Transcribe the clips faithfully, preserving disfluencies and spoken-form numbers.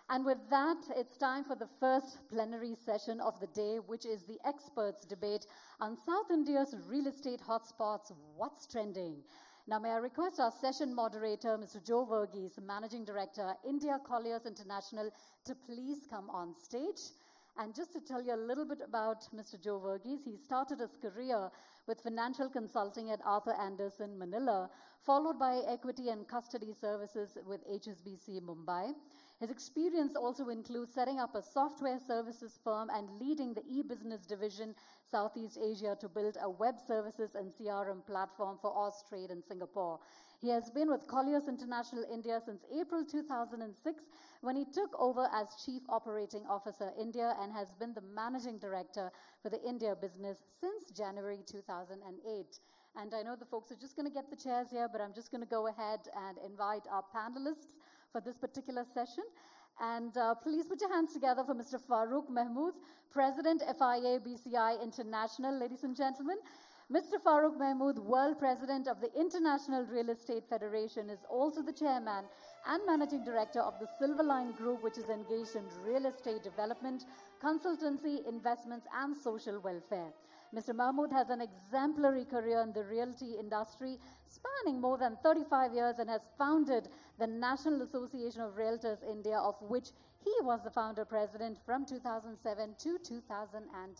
And with that, it's time for the first plenary session of the day, which is the experts' debate on South India's real estate hotspots, What's Trending. Now, may I request our session moderator, Mister Joe Verghese, Managing Director, India Colliers International, to please come on stage. And just to tell you a little bit about Mister Joe Verghese, he started his career with financial consulting at Arthur Andersen, Manila, followed by equity and custody services with H S B C Mumbai. His experience also includes setting up a software services firm and leading the e-business division Southeast Asia to build a web services and C R M platform for Austrade in Singapore. He has been with Colliers International India since April two thousand six, when he took over as Chief Operating Officer India, and has been the Managing Director for the India business since January two thousand eight. And I know the folks are just going to get the chairs here, but I'm just going to go ahead and invite our panelists for this particular session. And uh, please put your hands together for Mister Farooq Mahmood, President, F I A B C I International. Ladies and gentlemen, Mister Farooq Mahmood, World President of the International Real Estate Federation, is also the Chairman and Managing Director of the Silverline Group, which is engaged in real estate development, consultancy, investments, and social welfare. Mister Mahmood has an exemplary career in the realty industry, spanning more than thirty-five years, and has founded the National Association of Realtors India, of which he was the founder president from two thousand seven to two thousand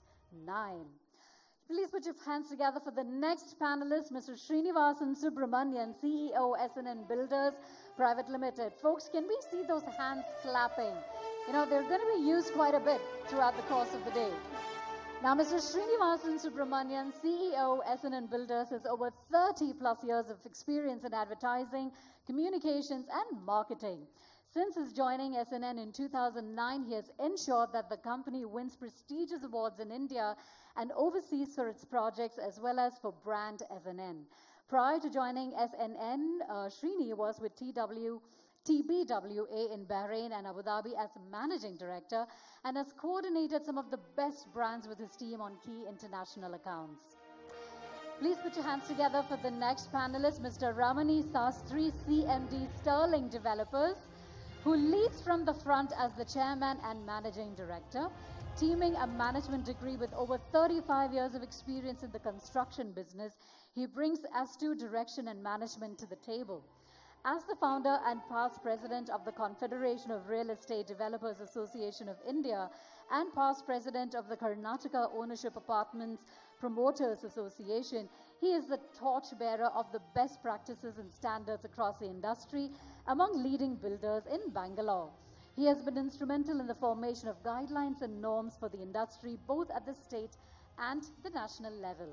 nine. Please put your hands together for the next panelist, Mister Srinivasan Subramanian, C E O, S N N Builders Private Limited. Folks, can we see those hands clapping? You know, they're going to be used quite a bit throughout the course of the day. Now, Mister Srinivasan Subramanian, C E O, S N N Builders, has over thirty plus years of experience in advertising, communications, and marketing. Since his joining S N N in two thousand nine, he has ensured that the company wins prestigious awards in India and overseas for its projects, as well as for brand S N N. Prior to joining S N N, uh, Srini was with T W, T B W A in Bahrain and Abu Dhabi as Managing Director, and has coordinated some of the best brands with his team on key international accounts. Please put your hands together for the next panelist, Mister Ramani Sastry, C M D, Sterling Developers, who leads from the front as the Chairman and Managing Director, teaming a management degree with over thirty-five years of experience in the construction business. He brings astute direction and management to the table. As the founder and past president of the Confederation of Real Estate Developers Association of India and past president of the Karnataka Ownership Apartments Promoters Association, he is the torchbearer of the best practices and standards across the industry among leading builders in Bangalore. He has been instrumental in the formation of guidelines and norms for the industry, both at the state and the national level.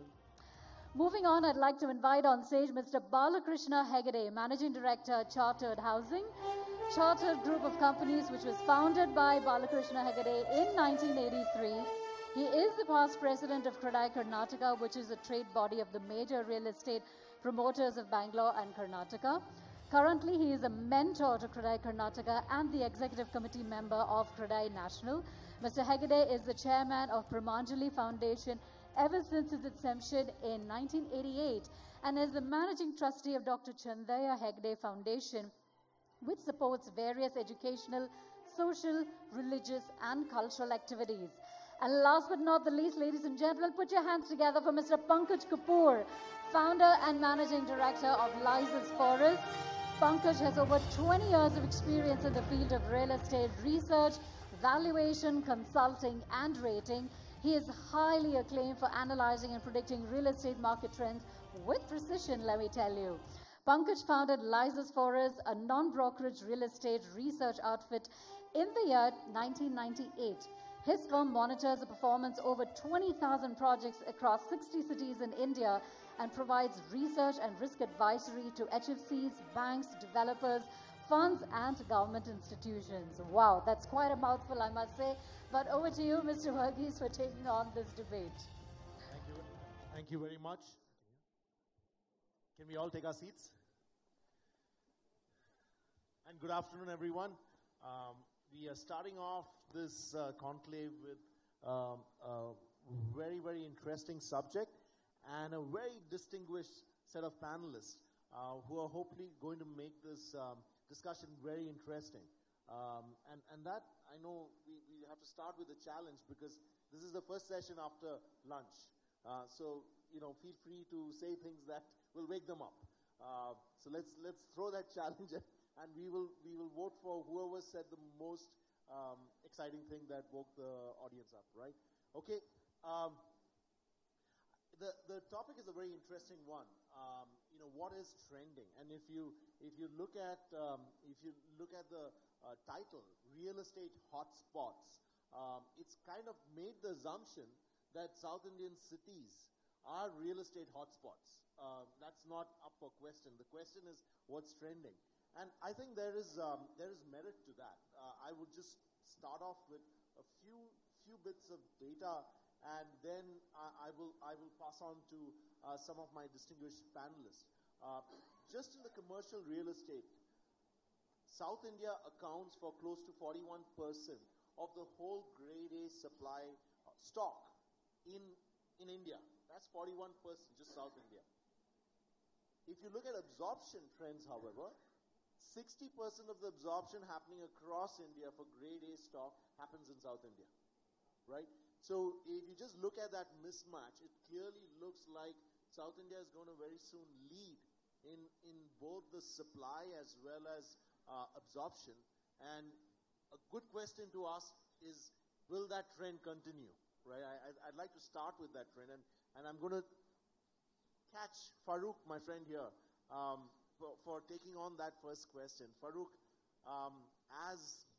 Moving on, I'd like to invite on stage Mister Balakrishna Hegde, Managing Director, Chartered Housing, Chartered Group of Companies, which was founded by Balakrishna Hegde in nineteen eighty-three. He is the past president of CREDAI Karnataka, which is a trade body of the major real estate promoters of Bangalore and Karnataka. Currently, he is a mentor to CREDAI Karnataka and the executive committee member of CREDAI National. Mister Hegde is the chairman of Pramanjali Foundation ever since its inception in nineteen eighty-eight, and is the managing trustee of Doctor Chandaya Hegde Foundation, which supports various educational, social, religious, and cultural activities. And last but not the least, ladies and gentlemen, put your hands together for Mister Pankaj Kapoor, founder and managing director of Lysis Forest. Pankaj has over twenty years of experience in the field of real estate research, valuation, consulting, and rating. He is highly acclaimed for analyzing and predicting real estate market trends with precision, let me tell you. Pankaj founded Lysis Forest, a non-brokerage real estate research outfit, in the year nineteen ninety-eight. His firm monitors the performance of over twenty thousand projects across sixty cities in India and provides research and risk advisory to H F Cs, banks, developers, funds, and government institutions. Wow, that's quite a mouthful, I must say. But over to you, Mister Verghese, for taking on this debate. Thank you. Thank you very much. Can we all take our seats? And good afternoon, everyone. Um, we are starting off this uh, conclave with um, a very, very interesting subject and a very distinguished set of panelists uh, who are hopefully going to make this um, discussion very interesting. Um, and, and that, I know we, we have to start with a challenge because this is the first session after lunch. Uh, so, you know, feel free to say things that will wake them up. Uh, so let's, let's throw that challenge at, and we will, we will vote for whoever said the most um, exciting thing that woke the audience up, right? Okay. Um, the, the topic is a very interesting one. Um, you know, what is trending? And if you, if you look at, um, if you look at the uh, title, Real Estate Hotspots, um, it's kind of made the assumption that South Indian cities are real estate hotspots. Uh, that's not up for question. The question is what's trending. And I think there is, um, there is merit to that. Uh, I would just start off with a few, few bits of data, and then I, I, will, I will pass on to uh, some of my distinguished panelists. Uh, just in the commercial real estate, South India accounts for close to forty-one percent of the whole grade A supply uh, stock in, in India. That's forty-one percent, just South India. If you look at absorption trends, however, sixty percent of the absorption happening across India for grade A stock happens in South India, right? So if you just look at that mismatch, it clearly looks like South India is going to very soon lead in, in both the supply as well as uh, absorption. And a good question to ask is, will that trend continue, right? I, I'd like to start with that trend, and, and I'm going to catch Farooq, my friend here, um, for, for taking on that first question. Farooq, um, as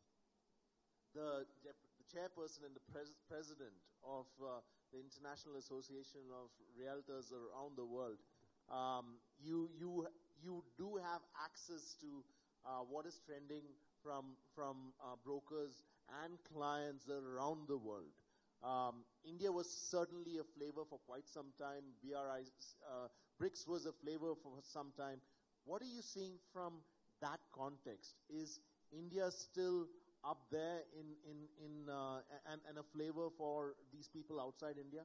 the, the chairperson and the pres president of uh, the International Association of Realtors around the world, um, you, you, you do have access to uh, what is trending from, from uh, brokers and clients around the world. Um, India was certainly a flavor for quite some time. B R I, uh, BRICS was a flavor for some time. What are you seeing from that context? Is India still up there in, in, in uh, and, and a flavor for these people outside India?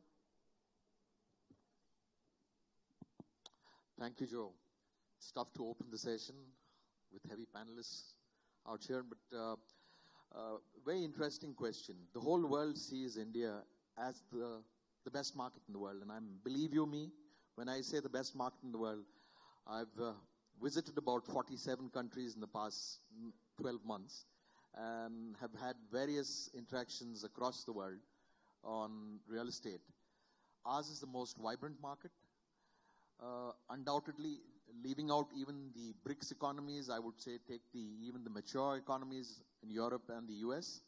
Thank you, Joe. It's tough to open the session with heavy panelists out here, but uh, uh, very interesting question. The whole world sees India as the, the best market in the world, and I'm, believe you me, when I say the best market in the world, I've uh, visited about forty-seven countries in the past twelve months and have had various interactions across the world on real estate. Ours is the most vibrant market. Uh, undoubtedly, leaving out even the BRICS economies, I would say take the even the mature economies in Europe and the U S.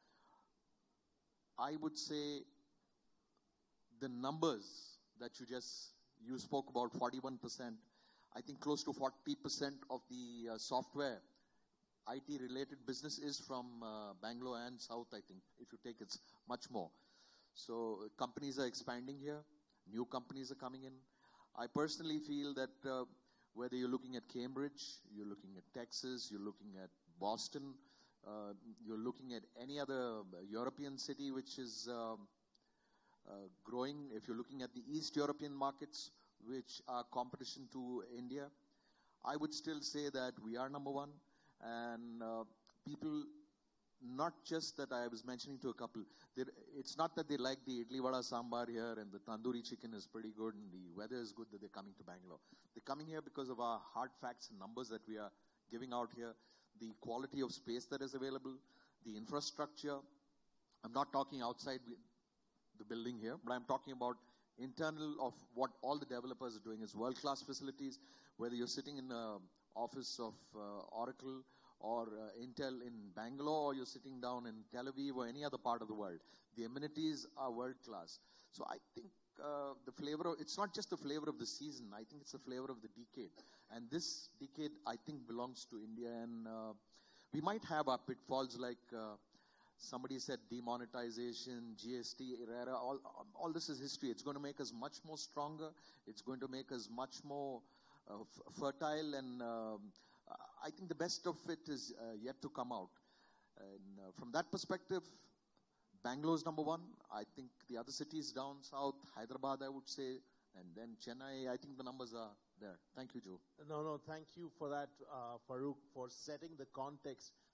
I would say the numbers that you just, you spoke about forty-one percent, I think close to forty percent of the uh, software I T related business is from uh, Bangalore and South, I think. If you take, it's much more. So uh, companies are expanding here. New companies are coming in. I personally feel that uh, whether you're looking at Cambridge, you're looking at Texas, you're looking at Boston, uh, you're looking at any other European city which is um, uh, growing, if you're looking at the East European markets which are competition to India, I would still say that we are number one. And uh, people, not just that I was mentioning to a couple, it's not that they like the idli vada sambar here and the tandoori chicken is pretty good and the weather is good that they're coming to Bangalore. They're coming here because of our hard facts and numbers that we are giving out here, the quality of space that is available, the infrastructure. I'm not talking outside the building here, but I'm talking about internal of what all the developers are doing is world-class facilities, whether you're sitting in the office of uh, Oracle or uh, Intel in Bangalore, or you're sitting down in Tel Aviv or any other part of the world. The amenities are world-class. So I think uh, the flavor, of, it's not just the flavor of the season, I think it's the flavor of the decade. And this decade, I think, belongs to India. And uh, we might have our pitfalls like uh, somebody said demonetization, G S T, RERA, all, all this is history. It's going to make us much more stronger. It's going to make us much more uh, f fertile. And um, I think the best of it is uh, yet to come out. And uh, from that perspective, Bangalore is number one. I think the other cities down south, Hyderabad, I would say, and then Chennai, I think the numbers are there. Thank you, Joe. No, no, thank you for that, uh, Farooq, for setting the context.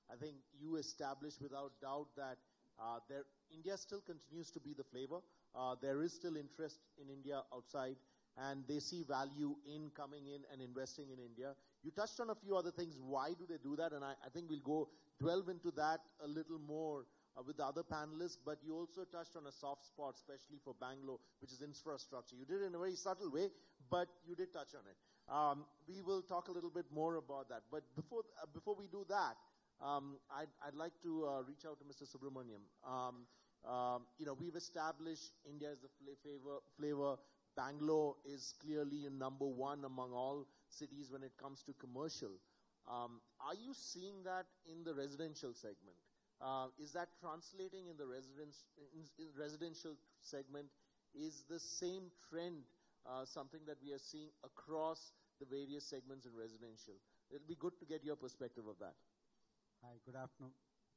I think you established without doubt that uh, there, India still continues to be the flavor. Uh, there is still interest in India outside, and they see value in coming in and investing in India. You touched on a few other things. Why do they do that? And I, I think we'll go delve into that a little more uh, with the other panelists, but you also touched on a soft spot, especially for Bangalore, which is infrastructure. You did it in a very subtle way, but you did touch on it. Um, we will talk a little bit more about that. But before, uh, before we do that, um, I'd, I'd like to uh, reach out to Mister Subramaniam. Um, um, you know, we've established India as the flavor, flavor. Bangalore is clearly a number one among all cities when it comes to commercial. Um, are you seeing that in the residential segment? Uh, is that translating in the residence, in, in residential segment? Is the same trend uh, something that we are seeing across the various segments in residential? It'll be good to get your perspective of that. Hi, good afternoon.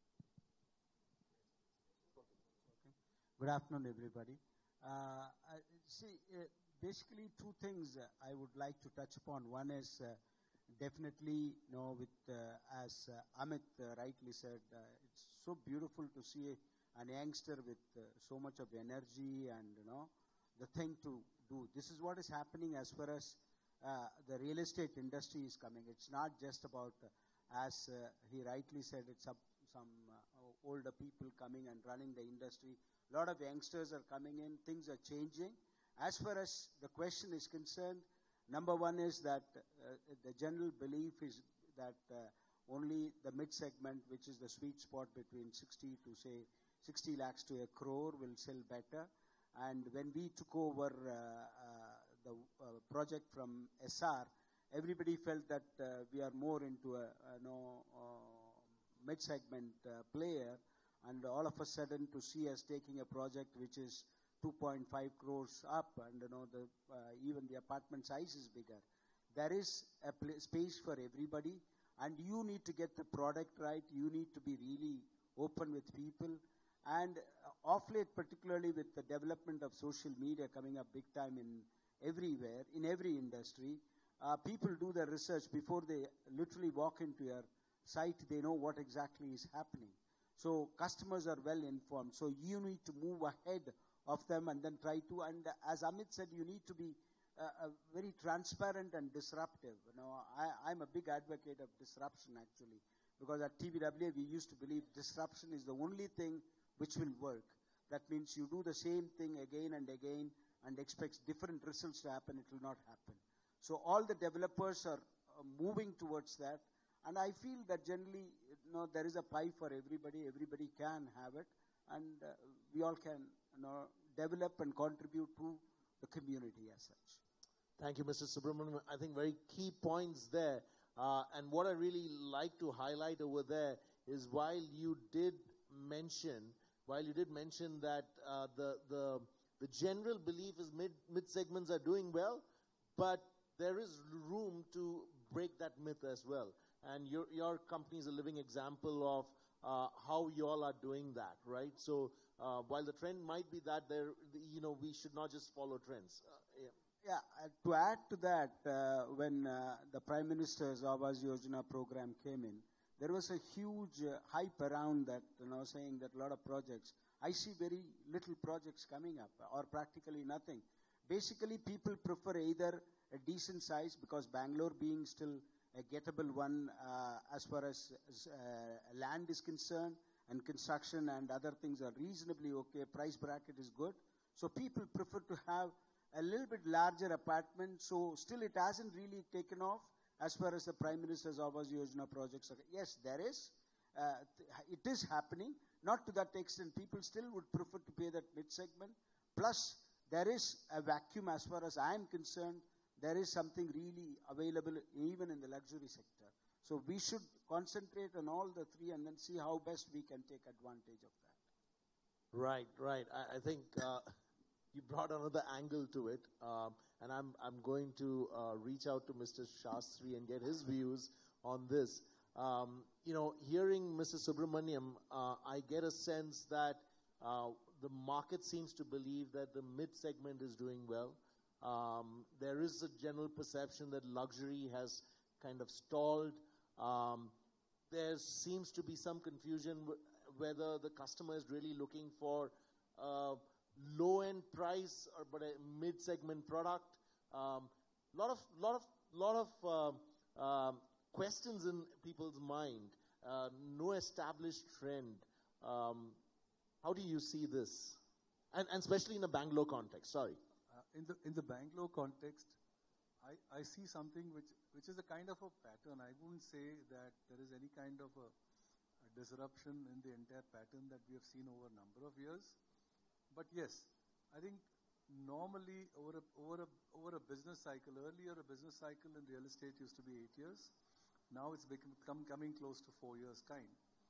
Okay. Good afternoon, everybody. Uh, I, see, uh, basically two things uh, I would like to touch upon. One is uh, definitely, you know, with uh, as uh, Amit uh, rightly said, uh, it's so beautiful to see an youngster with uh, so much of energy and, you know, the thing to do. This is what is happening as far as uh, the real estate industry is coming. It's not just about, uh, as uh, he rightly said, it's up, some uh, older people coming and running the industry. A lot of youngsters are coming in, things are changing. As far as the question is concerned, number one is that uh, the general belief is that uh, only the mid-segment, which is the sweet spot between sixty to say sixty lakhs to a crore, will sell better. And when we took over uh, uh, the uh, project from S R, everybody felt that uh, we are more into a, a no, uh, mid-segment uh, player. And all of a sudden to see us taking a project which is two point five crores up, and you know the uh, even the apartment size is bigger. There is a space for everybody, and you need to get the product right. You need to be really open with people. And uh, off late, particularly with the development of social media coming up big time in everywhere, in every industry, uh, people do their research before they literally walk into your site. They know what exactly is happening. So customers are well informed. So you need to move ahead of them and then try to, and as Amit said, you need to be uh, uh, very transparent and disruptive. You know, I, I'm a big advocate of disruption actually, because at T B W A we used to believe disruption is the only thing which will work. That means you do the same thing again and again and expect different results to happen, it will not happen. So all the developers are uh, moving towards that. And I feel that generally, you know, there is a pie for everybody. Everybody can have it, and uh, we all can, you know, develop and contribute to the community as such. Thank you, Mister Subramaniam. I think very key points there. Uh, and what I really like to highlight over there is while you did mention, while you did mention that uh, the the the general belief is mid mid segments are doing well, but there is room to break that myth as well. And your, your company is a living example of uh, how you all are doing that, right? So uh, while the trend might be that there, you know, we should not just follow trends. Uh, yeah. Yeah, uh, to add to that, uh, when uh, the Prime Minister's Awas Yojana program came in, there was a huge uh, hype around that, you know, saying that a lot of projects. I see very little projects coming up, or practically nothing. Basically, people prefer either a decent size, because Bangalore being still a gettable one uh, as far as, as uh, land is concerned, and construction and other things are reasonably okay. Price bracket is good. So people prefer to have a little bit larger apartment. So still it hasn't really taken off as far as the Prime Minister's Awas Yojana projects are. Yes, there is. Uh, th- it is happening. Not to that extent. People still would prefer to pay that mid-segment. Plus, there is a vacuum as far as I am concerned. There is something really available even in the luxury sector. So we should concentrate on all the three and then see how best we can take advantage of that. Right, right. I, I think uh, you brought another angle to it, um, and I'm I'm going to uh, reach out to Mister Shastri and get his views on this. Um, you know, hearing Mister Subramaniam, uh, I get a sense that uh, the market seems to believe that the mid-segment is doing well. Um, there is a general perception that luxury has kind of stalled. Um, there seems to be some confusion w- whether the customer is really looking for uh, low-end price or but a mid-segment product. Um, lot of lot of lot of uh, um, questions in people's mind. Uh, no established trend. Um, how do you see this, and, and especially in a Bangalore context? Sorry. Uh, in the in the Bangalore context, I, I see something which which is a kind of a pattern. I wouldn't say that there is any kind of a, a disruption in the entire pattern that we have seen over a number of years. But yes, I think normally over a, over a, over a business cycle, earlier a business cycle in real estate used to be eight years. Now it's become come, coming close to four years kind.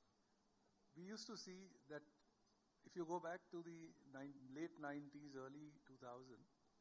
We used to see that if you go back to the nine, late nineties, early two thousand,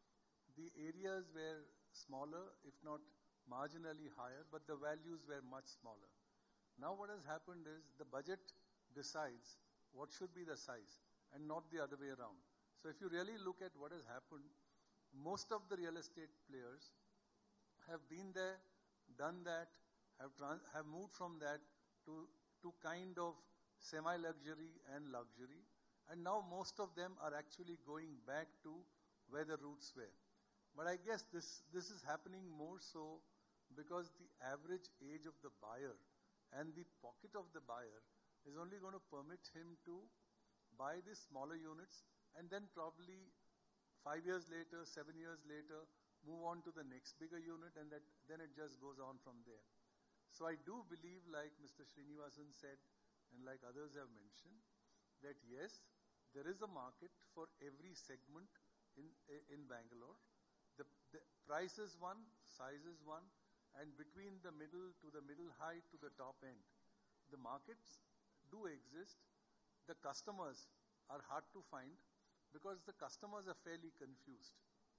the areas were smaller, if not marginally higher, but the values were much smaller. Now what has happened is the budget decides what should be the size and not the other way around. So if you really look at what has happened, most of the real estate players have been there, done that, have trans- have moved from that to, to kind of semi-luxury and luxury. And now most of them are actually going back to where the roots were. But I guess this, this is happening more so because the average age of the buyer and the pocket of the buyer is only going to permit him to buy these smaller units and then probably five years later, seven years later, move on to the next bigger unit, and that, then it just goes on from there. So I do believe, like Mister Srinivasan said and like others have mentioned, that yes, there is a market for every segment in, in Bangalore. The, the price is one, size is one, and between the middle to the middle height to the top end, the markets do exist. The customers are hard to find because the customers are fairly confused.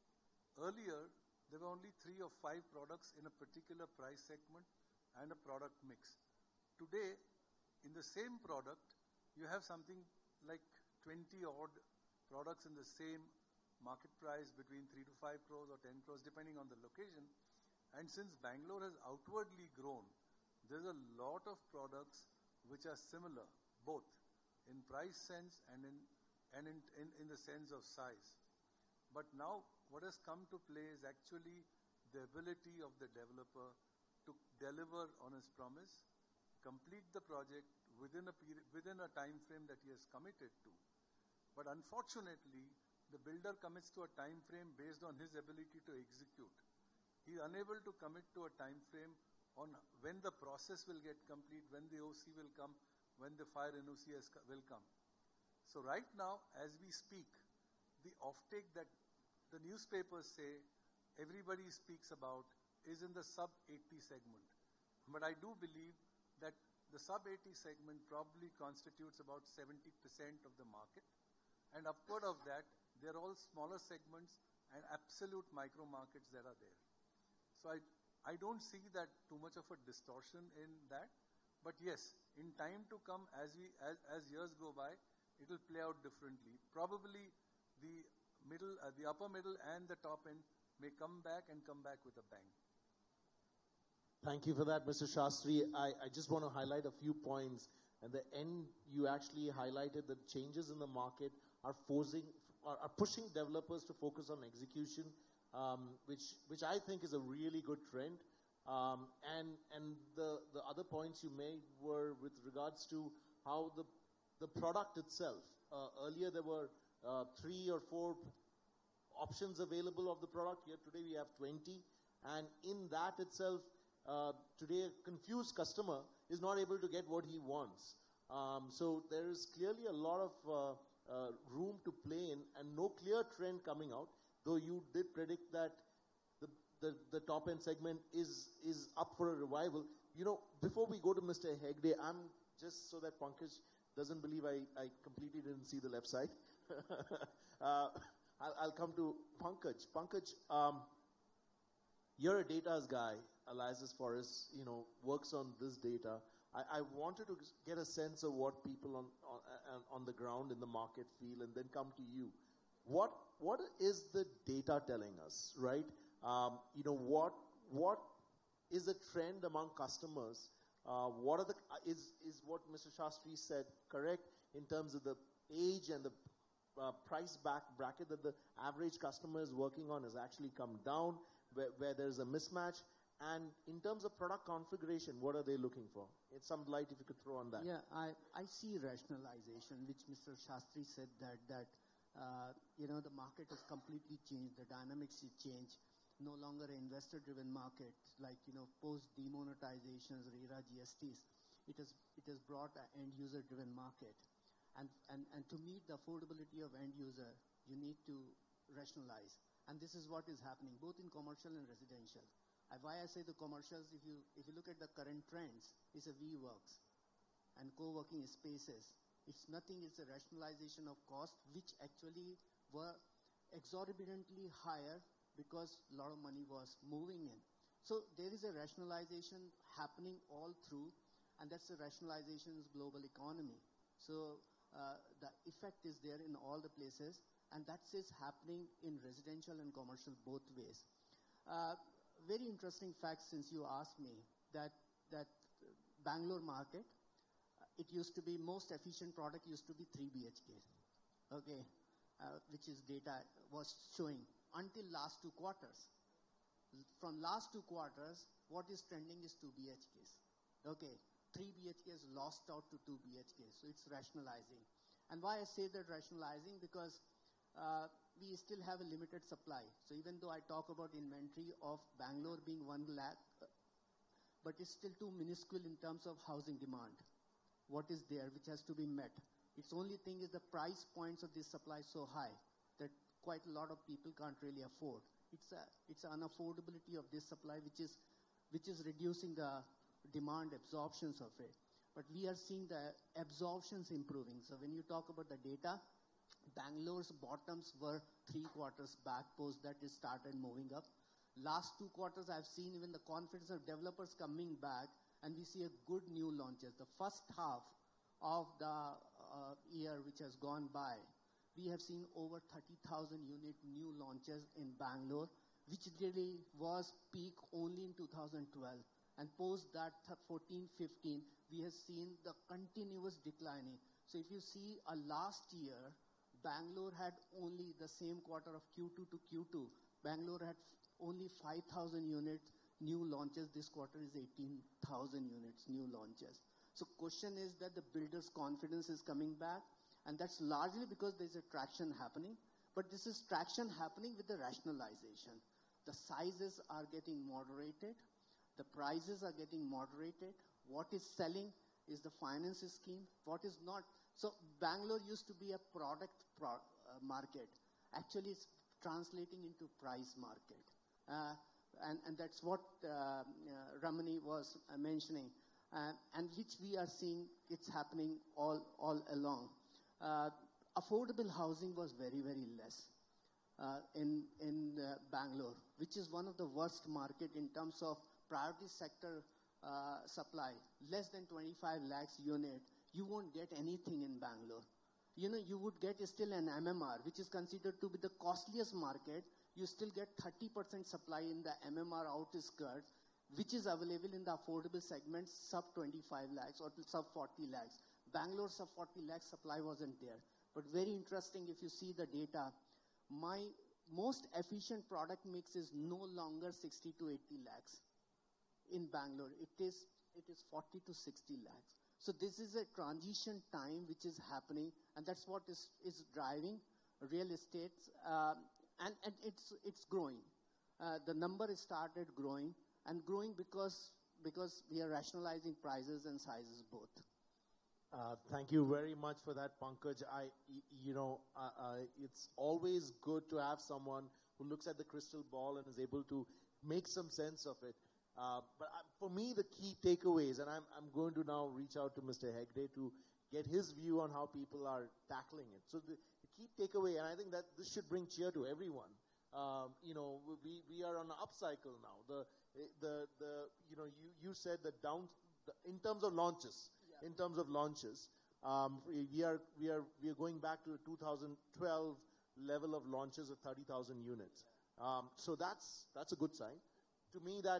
Earlier, there were only three or five products in a particular price segment and a product mix. Today, in the same product, you have something like twenty odd products in the same market price between three to five crores or ten crores, depending on the location. And since Bangalore has outwardly grown, there's a lot of products which are similar, both in price sense and in and in, in, in the sense of size. But now what has come to play is actually the ability of the developer to deliver on his promise, complete the project within a period, within a time frame that he has committed to. But unfortunately, the builder commits to a time frame based on his ability to execute. He is unable to commit to a time frame on when the process will get complete, when the O C will come, when the fire N O C has, will come. So right now, as we speak, the offtake that the newspapers say everybody speaks about is in the sub eighty segment. But I do believe that the sub eighty segment probably constitutes about seventy percent of the market. And upward of that, they're all smaller segments and absolute micro markets that are there. So I, I don't see that too much of a distortion in that. But yes, in time to come, as we as, as years go by, it will play out differently. Probably the middle, uh, the upper middle and the top end may come back and come back with a bang. Thank you for that, Mister Shastri. I, I just want to highlight a few points. At the end, you actually highlighted that changes in the market are forcing, are, are pushing developers to focus on execution, um, which which I think is a really good trend. Um, and and the the other points you made were with regards to how the the product itself. Uh, earlier there were uh, three or four options available of the product. Here today we have twenty, and in that itself, uh, today a confused customer is not able to get what he wants. Um, so there is clearly a lot of uh, uh, room to play in, and no clear trend coming out. Though you did predict that the the, the top end segment is is up for a revival. You know, before we go to Mister Hegde, I'm just so that Pankaj doesn't believe I, I completely didn't see the left side. uh, I'll, I'll come to Pankaj. Pankaj, um, you're a data's guy. Elias Forrest, you know, works on this data. I, I wanted to get a sense of what people on, on on the ground in the market feel, and then come to you. What what is the data telling us, right? Um, you know, what what is a trend among customers Uh, what are the, uh, is, is what Mister Shastri said correct in terms of the age and the uh, price back bracket that the average customer is working on has actually come down, where, where there's a mismatch? And in terms of product configuration, what are they looking for? It's some light if you could throw on that. Yeah, I, I see rationalization, which Mister Shastri said that, that uh, you know, the market has completely changed, the dynamics has changed, no longer an investor-driven market, like, you know, post-demonetizations, RERA, G S Ts. It has, it has brought an end-user-driven market. And, and, and to meet the affordability of end-user, you need to rationalize. And this is what is happening, both in commercial and residential. And why I say the commercials, if you, if you look at the current trends, it's a WeWorks and co-working spaces. It's nothing, it's a rationalization of cost, which actually were exorbitantly higher because a lot of money was moving in. So there is a rationalization happening all through, and that's the rationalization of global economy. So uh, the effect is there in all the places, and that is happening in residential and commercial both ways. Uh, very interesting fact, since you asked me, that that Bangalore market, it used to be most efficient product used to be three B H K, okay, uh, which is data was showing until last two quarters. From last two quarters, what is trending is two B H Ks, okay. three B H Ks lost out to two B H Ks, so it's rationalizing. And why I say that rationalizing, because uh, we still have a limited supply. So even though I talk about inventory of Bangalore being one lakh, uh, but it's still too minuscule in terms of housing demand. What is there, which has to be met. Its only thing is the price points of this supply so high that quite a lot of people can't really afford. It's a, it's an unaffordability of this supply, which is, which is reducing the demand absorptions of it. But we are seeing the absorptions improving. So when you talk about the data, Bangalore's bottoms were three quarters back, post that it started moving up. Last two quarters, I've seen even the confidence of developers coming back, and we see a good new launches. The first half of the uh, year which has gone by, we have seen over thirty thousand unit new launches in Bangalore, which really was peak only in two thousand twelve. And post that fourteen, fifteen, we have seen the continuous declining. So if you see a last year, Bangalore had only the same quarter of Q two to Q two. Bangalore had only five thousand units new launches. This quarter is eighteen thousand units new launches. So question is that the builders' confidence is coming back, and that's largely because there's a traction happening. But this is traction happening with the rationalization. The sizes are getting moderated. The prices are getting moderated. What is selling is the finance scheme. What is not. So Bangalore used to be a product pro, uh, market. Actually, it's translating into price market. Uh, and, and that's what uh, uh, Ramani was uh, mentioning. Uh, and which we are seeing it's happening all, all along. Uh, affordable housing was very, very less uh, in, in uh, Bangalore, which is one of the worst market in terms of priority sector uh, supply. Less than twenty-five lakhs unit, you won't get anything in Bangalore. You know, you would get still an M M R, which is considered to be the costliest market. You still get thirty percent supply in the M M R outskirts, which is available in the affordable segments, sub twenty-five lakhs or sub forty lakhs. Bangalore sub forty lakhs supply wasn't there. But very interesting, if you see the data, my most efficient product mix is no longer sixty to eighty lakhs in Bangalore. It is, it is forty to sixty lakhs. So this is a transition time which is happening, and that's what is, is driving real estate, um, and, and it's, it's growing. Uh, the number has started growing, and growing because, because we are rationalizing prices and sizes both. Uh, thank you very much for that, Pankaj. I, you know, uh, uh, it's always good to have someone who looks at the crystal ball and is able to make some sense of it. Uh, but I, for me, the key takeaways, and I'm, I'm going to now reach out to Mister Hegde to get his view on how people are tackling it. So the, the key takeaway, and I think that this should bring cheer to everyone. Um, you know, we, we are on an upcycle now. The, the, the, you know, you, you said that down, the, in terms of launches, yeah. in terms of launches, um, we are, we are, we are going back to a two thousand twelve level of launches of thirty thousand units. Um, so that's, that's a good sign. To me, that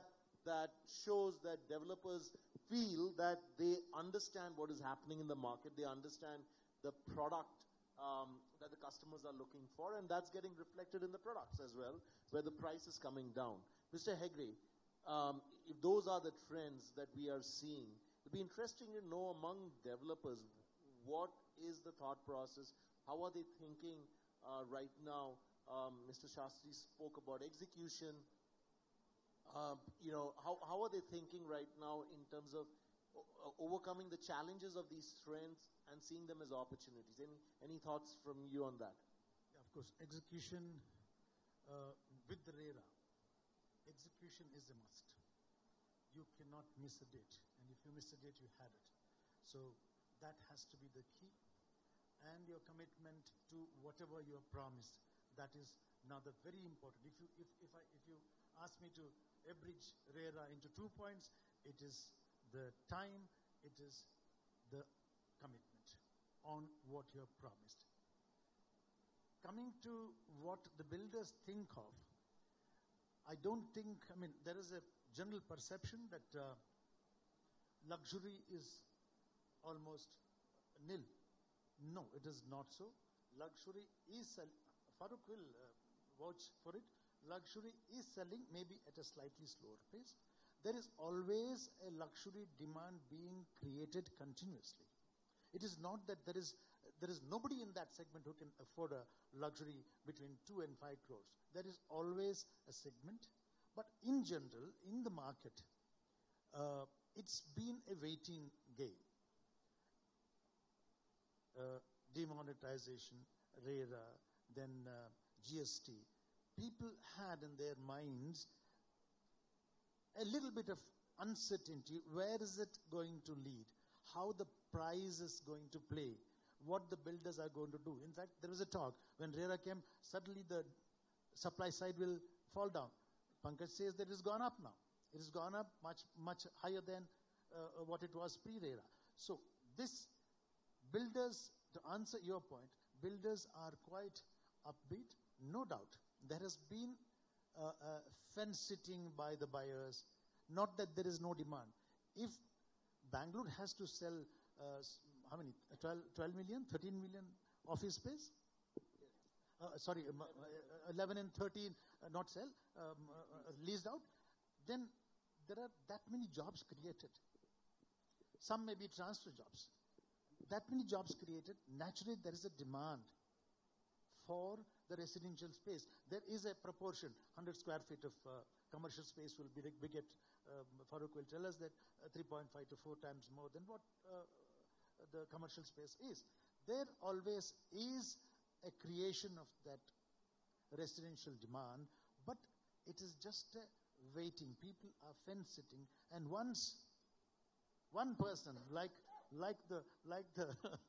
that shows that developers feel that they understand what is happening in the market, they understand the product um, that the customers are looking for, and that's getting reflected in the products as well, where the price is coming down. Mister Hegde, um, if those are the trends that we are seeing, it'd be interesting to know among developers, what is the thought process? How are they thinking uh, right now? Um, Mister Shastri spoke about execution. Uh, you know, how, how are they thinking right now in terms of o- overcoming the challenges of these trends and seeing them as opportunities? Any any thoughts from you on that? Yeah, of course, execution uh, with the RERA, execution is a must. You cannot miss a date, and if you miss a date, you had it. So that has to be the key, and your commitment to whatever you have promised. That is now the very important. If you if if I if you ask me to abridge RERA into two points, it is the time, it is the commitment on what you have promised. Coming to what the builders think of, I don't think, I mean, there is a general perception that uh, luxury is almost nil. No, it is not so. Luxury is, Farooq will uh, vouch for it, luxury is selling maybe at a slightly slower pace. There is always a luxury demand being created continuously. It is not that there is there is nobody in that segment who can afford a luxury between two and five crores. There is always a segment, but in general, in the market, uh, it's been a waiting game. Uh, demonetization, RERA, then uh, G S T. People had in their minds a little bit of uncertainty. Where is it going to lead? How the price is going to play? What the builders are going to do? In fact, there was a talk when RERA came, suddenly the supply side will fall down. Pankaj says that it has gone up now. It has gone up much, much higher than uh, what it was pre-RERA. So this builders, to answer your point, builders are quite upbeat, no doubt. There has been uh, uh, fence sitting by the buyers, not that there is no demand. If Bangalore has to sell, uh, how many, twelve, twelve million, thirteen million office space? Uh, sorry, um, uh, eleven and thirteen uh, not sell, um, uh, uh, leased out, then there are that many jobs created. Some may be transfer jobs. That many jobs created, naturally there is a demand for the residential space. There is a proportion, one hundred square feet of uh, commercial space will be big at, um, Farooq will tell us that uh, three point five to four times more than what uh, the commercial space is. There always is a creation of that residential demand, but it is just a waiting. People are fence sitting, and once one person like like the like the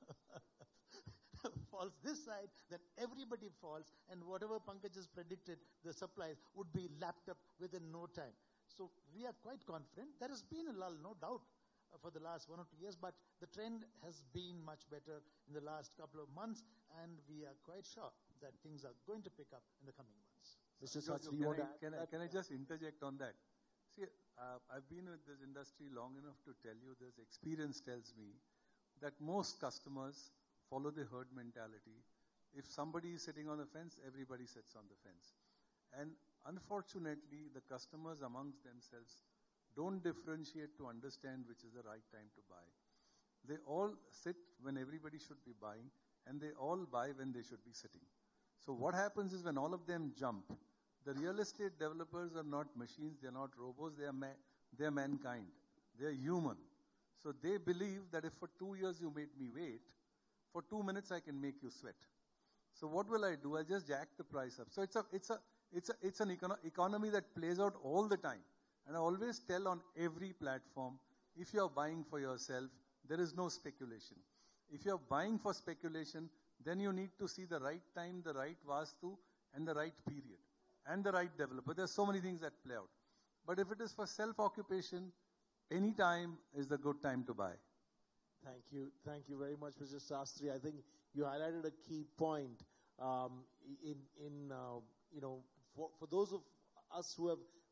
falls this side, then everybody falls, and whatever Pankaj has predicted, the supplies would be lapped up within no time. So we are quite confident. There has been a lull, no doubt, uh, for the last one or two years, but the trend has been much better in the last couple of months, and we are quite sure that things are going to pick up in the coming months. Mister Jojo, Shastri, you can, want I, to add can, I, that? can I just interject on that? See, uh, I've been with this industry long enough to tell you this. Experience tells me that most customers follow the herd mentality. If somebody is sitting on the fence, everybody sits on the fence. And unfortunately, the customers amongst themselves don't differentiate to understand which is the right time to buy. They all sit when everybody should be buying, and they all buy when they should be sitting. So what happens is when all of them jump, the real estate developers are not machines, they are not robots, they are, ma- they are mankind. They are human. So they believe that if for two years you made me wait, for two minutes I can make you sweat. So what will I do? I just jack the price up. So it's a, it's a, it's a, it's an econo- economy that plays out all the time. And I always tell on every platform, if you are buying for yourself, there is no speculation. If you are buying for speculation, then you need to see the right time, the right vastu, and the right period, and the right developer. There are so many things that play out. But if it is for self-occupation, any time is the good time to buy. Thank you. Thank you very much, Mister Shastri. I think you highlighted a key point um, in, in uh, you know, for, for those of us who have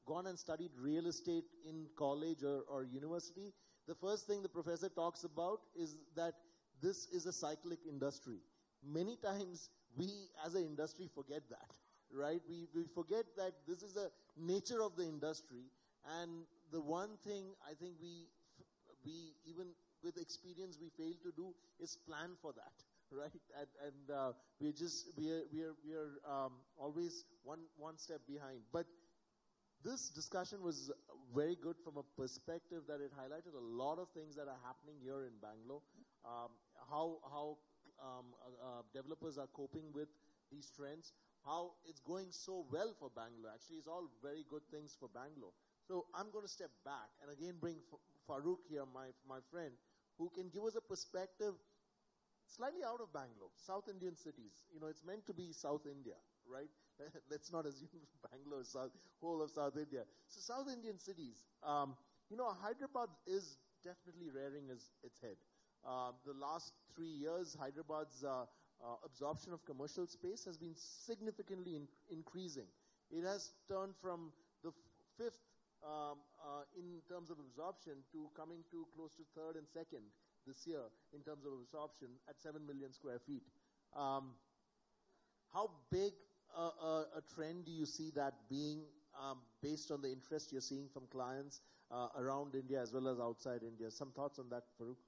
gone and studied real estate in college or, or university, the first thing the professor talks about is that this is a cyclic industry. Many times we as an industry forget that, right? We, we forget that this is the nature of the industry, and the one thing I think we, we even with experience we fail to do is plan for that, right? And, and uh, we're just, we are, we are, we are um, always one, one step behind. But this discussion was very good from a perspective that it highlighted a lot of things that are happening here in Bangalore, um, how, how um, uh, uh, developers are coping with these trends, how it's going so well for Bangalore. Actually, it's all very good things for Bangalore. So I'm going to step back and again bring F Farooq here, my, my friend, who can give us a perspective slightly out of Bangalore, South Indian cities. You know, it's meant to be South India, right? Let's not assume Bangalore is South, whole of South India. So South Indian cities, um, you know, Hyderabad is definitely rearing its, its head. Uh, the last three years, Hyderabad's uh, uh, absorption of commercial space has been significantly in increasing. It has turned from the fifth um, uh, in terms of absorption to coming to close to third and second this year in terms of absorption at seven million square feet. Um, how big uh, uh, a trend do you see that being um, based on the interest you're seeing from clients uh, around India as well as outside India? Some thoughts on that, Farooq?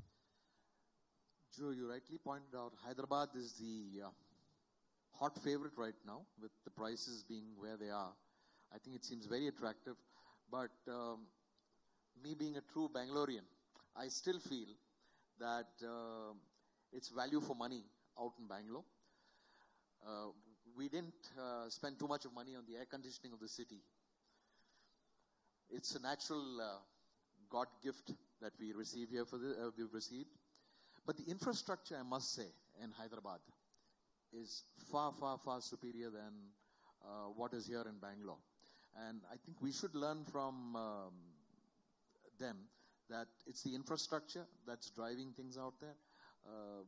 Joe, you rightly pointed out Hyderabad is the uh, hot favorite right now, with the prices being where they are. I think it seems very attractive. But um, me being a true Bangalorean, I still feel that uh, it's value for money out in Bangalore. Uh, we didn't uh, spend too much of money on the air conditioning of the city. It's a natural uh, God gift that we receive here for the, uh, we've received. But the infrastructure, I must say, in Hyderabad is far, far, far superior than uh, what is here in Bangalore. And I think we should learn from um, them that it's the infrastructure that's driving things out there. Uh,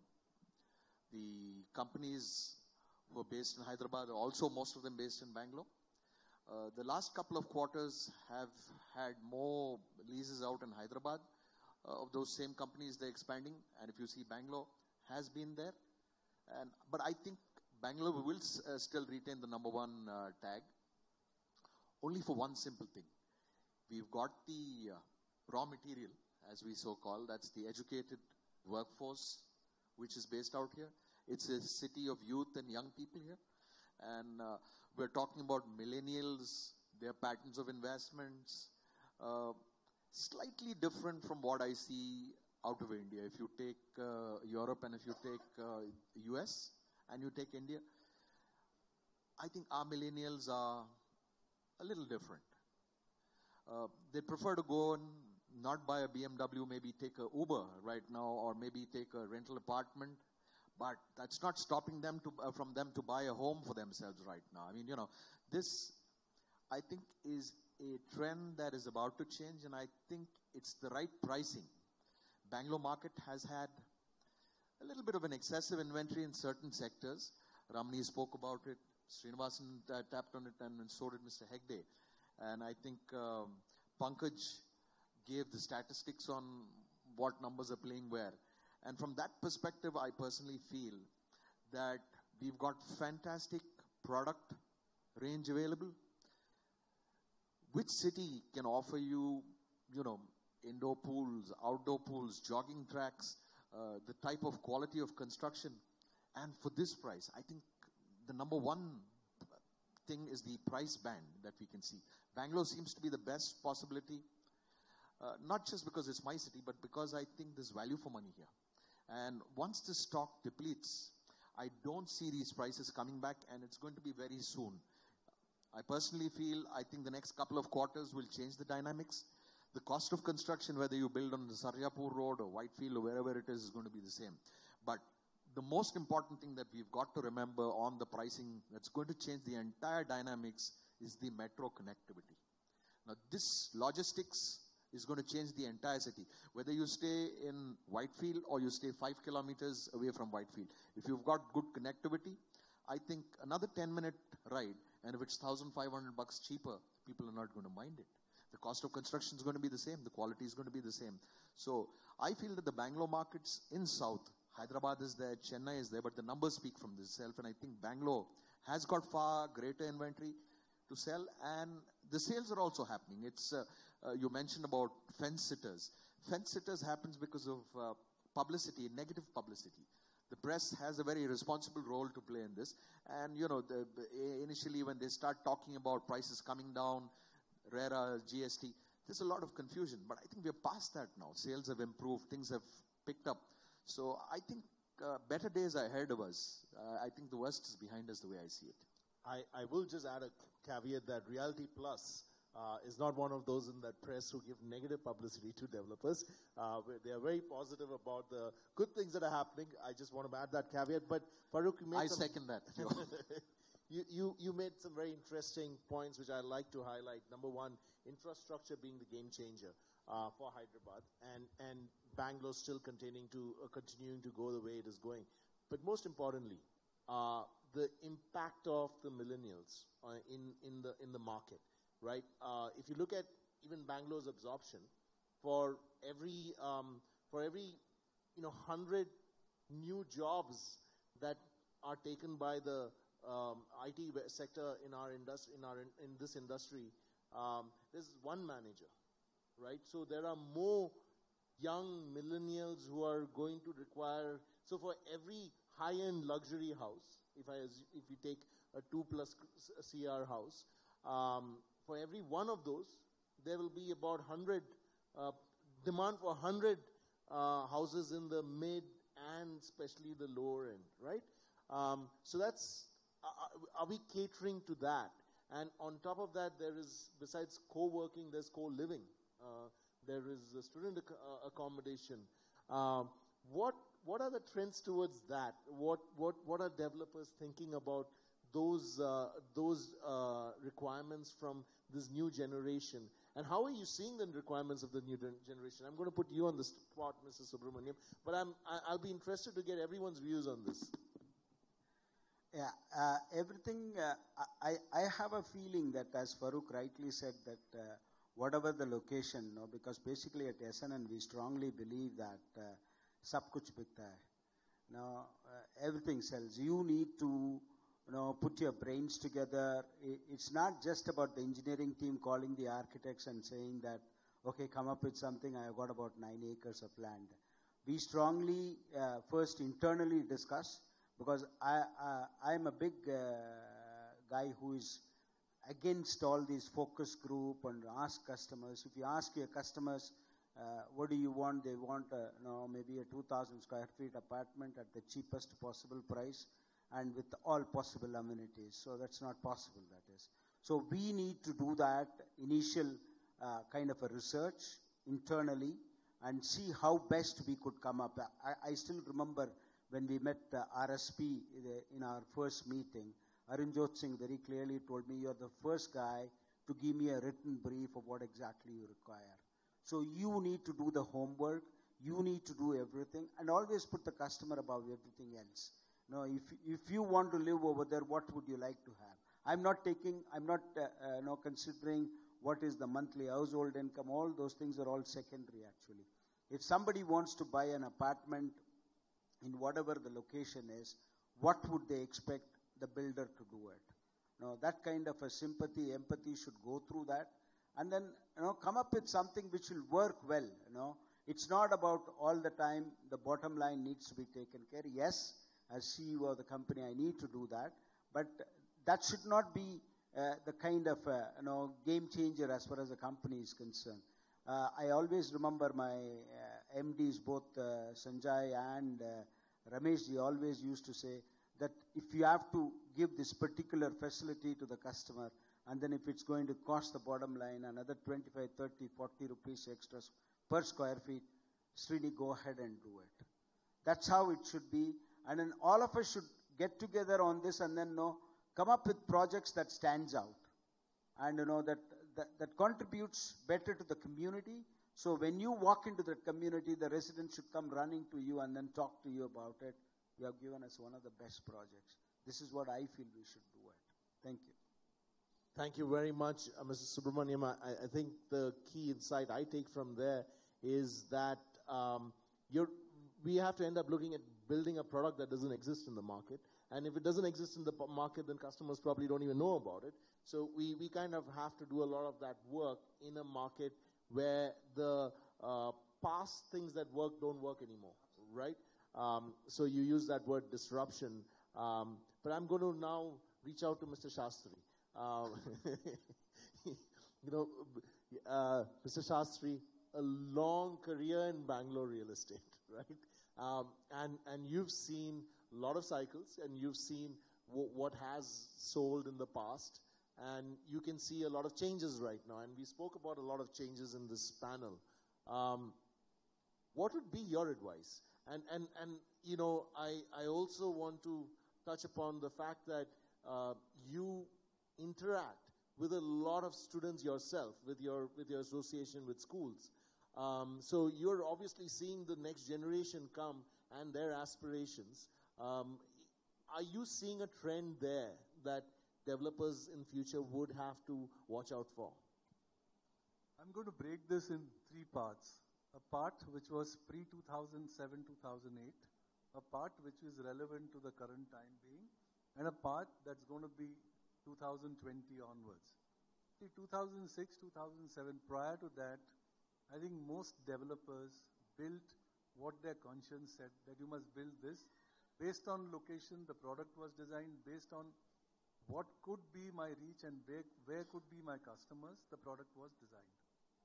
the companies who are based in Hyderabad are also most of them based in Bangalore. Uh, the last couple of quarters have had more leases out in Hyderabad. Uh, of those same companies, they're expanding. And if you see, Bangalore has been there. And, but I think Bangalore will uh, still retain the number one uh, tag. Only for one simple thing. We've got the uh, raw material, as we so call, that's the educated workforce, which is based out here. It's a city of youth and young people here. And uh, we're talking about millennials, their patterns of investments, uh, slightly different from what I see out of India. If you take uh, Europe and if you take uh, U S and you take India, I think our millennials are a little different. Uh, they prefer to go and not buy a B M W, maybe take a Uber right now, or maybe take a rental apartment. But that's not stopping them to, uh, from them to buy a home for themselves right now. I mean, you know, this, I think, is a trend that is about to change, and I think it's the right pricing. Bangalore market has had a little bit of an excessive inventory in certain sectors. Ramani spoke about it. Srinivasan uh, tapped on it, and, and so did Mister Hegde. And I think um, Pankaj gave the statistics on what numbers are playing where. And from that perspective, I personally feel that we've got fantastic product range available. Which city can offer you, you know, indoor pools, outdoor pools, jogging tracks, uh, the type of quality of construction, and for this price? I think the number one thing is the price band that we can see. Bangalore seems to be the best possibility, uh, not just because it's my city, but because I think there's value for money here. And once the stock depletes, I don't see these prices coming back, and it's going to be very soon. I personally feel, I think the next couple of quarters will change the dynamics. The cost of construction, whether you build on the Sarjapur Road or Whitefield or wherever it is, is going to be the same. But the most important thing that we've got to remember on the pricing that's going to change the entire dynamics is the metro connectivity. Now, this logistics is going to change the entire city. Whether you stay in Whitefield or you stay five kilometers away from Whitefield, if you've got good connectivity, I think another ten minute ride, and if it's one thousand five hundred bucks cheaper, people are not going to mind it. The cost of construction is going to be the same. The quality is going to be the same. So I feel that the Bangalore markets in South, Hyderabad is there, Chennai is there, but the numbers speak from themselves. And I think Bangalore has got far greater inventory to sell, and the sales are also happening. It's uh, uh, you mentioned about fence sitters. Fence sitters happens because of uh, publicity, negative publicity. The press has a very responsible role to play in this. And, you know, the, initially when they start talking about prices coming down, RERA, G S T, there's a lot of confusion. But I think we're past that now. Sales have improved. Things have picked up. So I think uh, better days are ahead of us. Uh, I think the worst is behind us the way I see it. I, I will just add a caveat that Realty Plus uh, is not one of those in that press who give negative publicity to developers. Uh, they are very positive about the good things that are happening. I just want to add that caveat. But Farooq, you made I some second that. you, you, you made some very interesting points which I'd like to highlight. Number one, infrastructure being the game changer uh, for Hyderabad, and, and Bangalore still continuing to, uh, continuing to go the way it is going. But most importantly, uh, the impact of the millennials uh, in, in, the, in the market, right? Uh, if you look at even Bangalore's absorption, for every, um, for every you know, hundred new jobs that are taken by the um, I T sector in our industry, in our in, in this industry, um, there's one manager, right? So there are more young millennials who are going to require. So for every high-end luxury house, if I if you take a two plus C R house, um, for every one of those, there will be about hundred uh, demand for hundred uh, houses in the mid and especially the lower end, right? Um, so that's uh, are we catering to that? And on top of that, there is, besides co-working, there's co-living. Uh, there is a student ac- uh, accommodation. Um, what what are the trends towards that? What what what are developers thinking about those uh, those uh, requirements from this new generation? And how are you seeing the requirements of the new generation? I'm going to put you on the spot, Mister Subramaniam, but I'm I, I'll be interested to get everyone's views on this. Yeah, uh, everything, uh, I, I have a feeling that, as Farooq rightly said, that uh, whatever the location, no, because basically at S N N we strongly believe that uh, sab kuch bikta hai. Now, uh, everything sells. You need to, you know, put your brains together. It's not just about the engineering team calling the architects and saying that, okay, come up with something, I've got about nine acres of land. We strongly uh, first internally discuss, because I, uh, I'm a big uh, guy who is against all these focus group and ask customers. If you ask your customers, uh, what do you want? They want, a, you know, maybe a two thousand square feet apartment at the cheapest possible price and with all possible amenities. So that's not possible, that is. So we need to do that initial uh, kind of a research internally and see how best we could come up. I, I still remember when we met uh, R S P in our first meeting, Arunjot Singh very clearly told me, you're the first guy to give me a written brief of what exactly you require. So you need to do the homework, you need to do everything, and always put the customer above everything else. Now, if, if you want to live over there, what would you like to have? I'm not taking, I'm not uh, uh, no, considering what is the monthly household income. All those things are all secondary, actually. If somebody wants to buy an apartment in whatever the location is, what would they expect the builder to do it? Now, that kind of a sympathy, empathy should go through that, and then, you know, come up with something which will work well. You know, it's not about all the time the bottom line needs to be taken care. Yes, as C E O of the company, I need to do that, but that should not be uh, the kind of uh, you know game changer as far as the company is concerned. Uh, I always remember my uh, M Ds, both uh, Sanjay and uh, Ramesh ji, always used to say that if you have to give this particular facility to the customer, and then if it's going to cost the bottom line another twenty-five, thirty, forty rupees extra per square feet, Srini, go ahead and do it. That's how it should be. And then all of us should get together on this and then, you know, come up with projects that stands out. And, you know, that, that, that contributes better to the community. So when you walk into the community, the residents should come running to you and then talk to you about it. You have given us one of the best projects. This is what I feel we should do it. Thank you. Thank you very much, uh, Mister Subramaniam. I, I think the key insight I take from there is that um, you're, we have to end up looking at building a product that doesn't exist in the market. And if it doesn't exist in the p- market, then customers probably don't even know about it. So we, we kind of have to do a lot of that work in a market where the uh, past things that work don't work anymore, right? Um, so you use that word disruption. Um, but I'm going to now reach out to Mister Shastri. Um, you know, uh, Mister Shastri, a long career in Bangalore real estate, right? Um, and, and you've seen a lot of cycles, and you've seen w- what has sold in the past, and you can see a lot of changes right now. And we spoke about a lot of changes in this panel. Um, what would be your advice? And, and, and you know, I, I also want to touch upon the fact that uh, you interact with a lot of students yourself, with your, with your association with schools. Um, so you're obviously seeing the next generation come and their aspirations. Um, are you seeing a trend there that developers in future would have to watch out for? I'm going to break this in three parts. A part which was pre two thousand seven to two thousand eight, a part which is relevant to the current time being, and a part that's going to be two thousand twenty onwards. See, two thousand six, two thousand seven, prior to that, I think most developers built what their conscience said, that you must build this. Based on location, the product was designed. Based on what could be my reach and where, where could be my customers, the product was designed.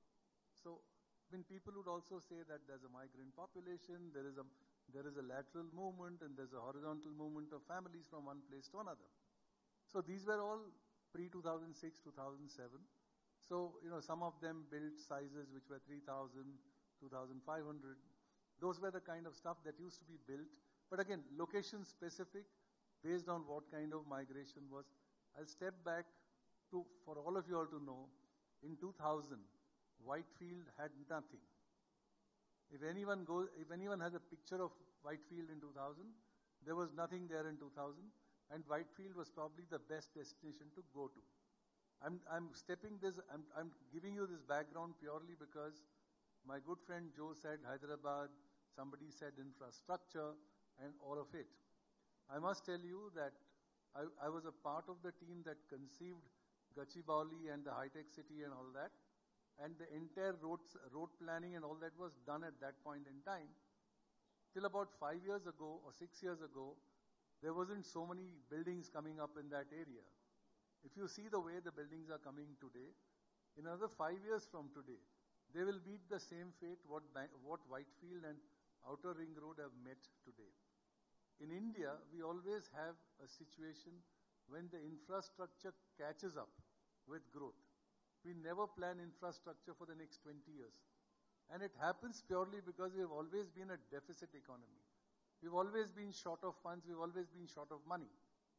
So, I mean, people would also say that there's a migrant population, there is a, there is a lateral movement, and there's a horizontal movement of families from one place to another. So these were all pre two thousand six, two thousand seven. So, you know, some of them built sizes which were three thousand, two thousand five hundred. Those were the kind of stuff that used to be built. But again, location specific, based on what kind of migration was. I'll step back to, for all of you all to know, in two thousand, Whitefield had nothing. If anyone goes, if anyone has a picture of Whitefield in two thousand, there was nothing there in two thousand, and Whitefield was probably the best destination to go to. I'm, I'm stepping this, I'm, I'm giving you this background purely because my good friend Joe said Hyderabad, somebody said infrastructure, and all of it. I must tell you that I, I was a part of the team that conceived Gachibowli and the high-tech city and all that. And the entire roads, road planning and all that was done at that point in time. Till about five years ago or six years ago, there wasn't so many buildings coming up in that area. If you see the way the buildings are coming today, in another five years from today, they will meet the same fate what, what Whitefield and Outer Ring Road have met today. In India, we always have a situation when the infrastructure catches up with growth. We never plan infrastructure for the next twenty years. And it happens purely because we have always been a deficit economy. We've always been short of funds, we've always been short of money.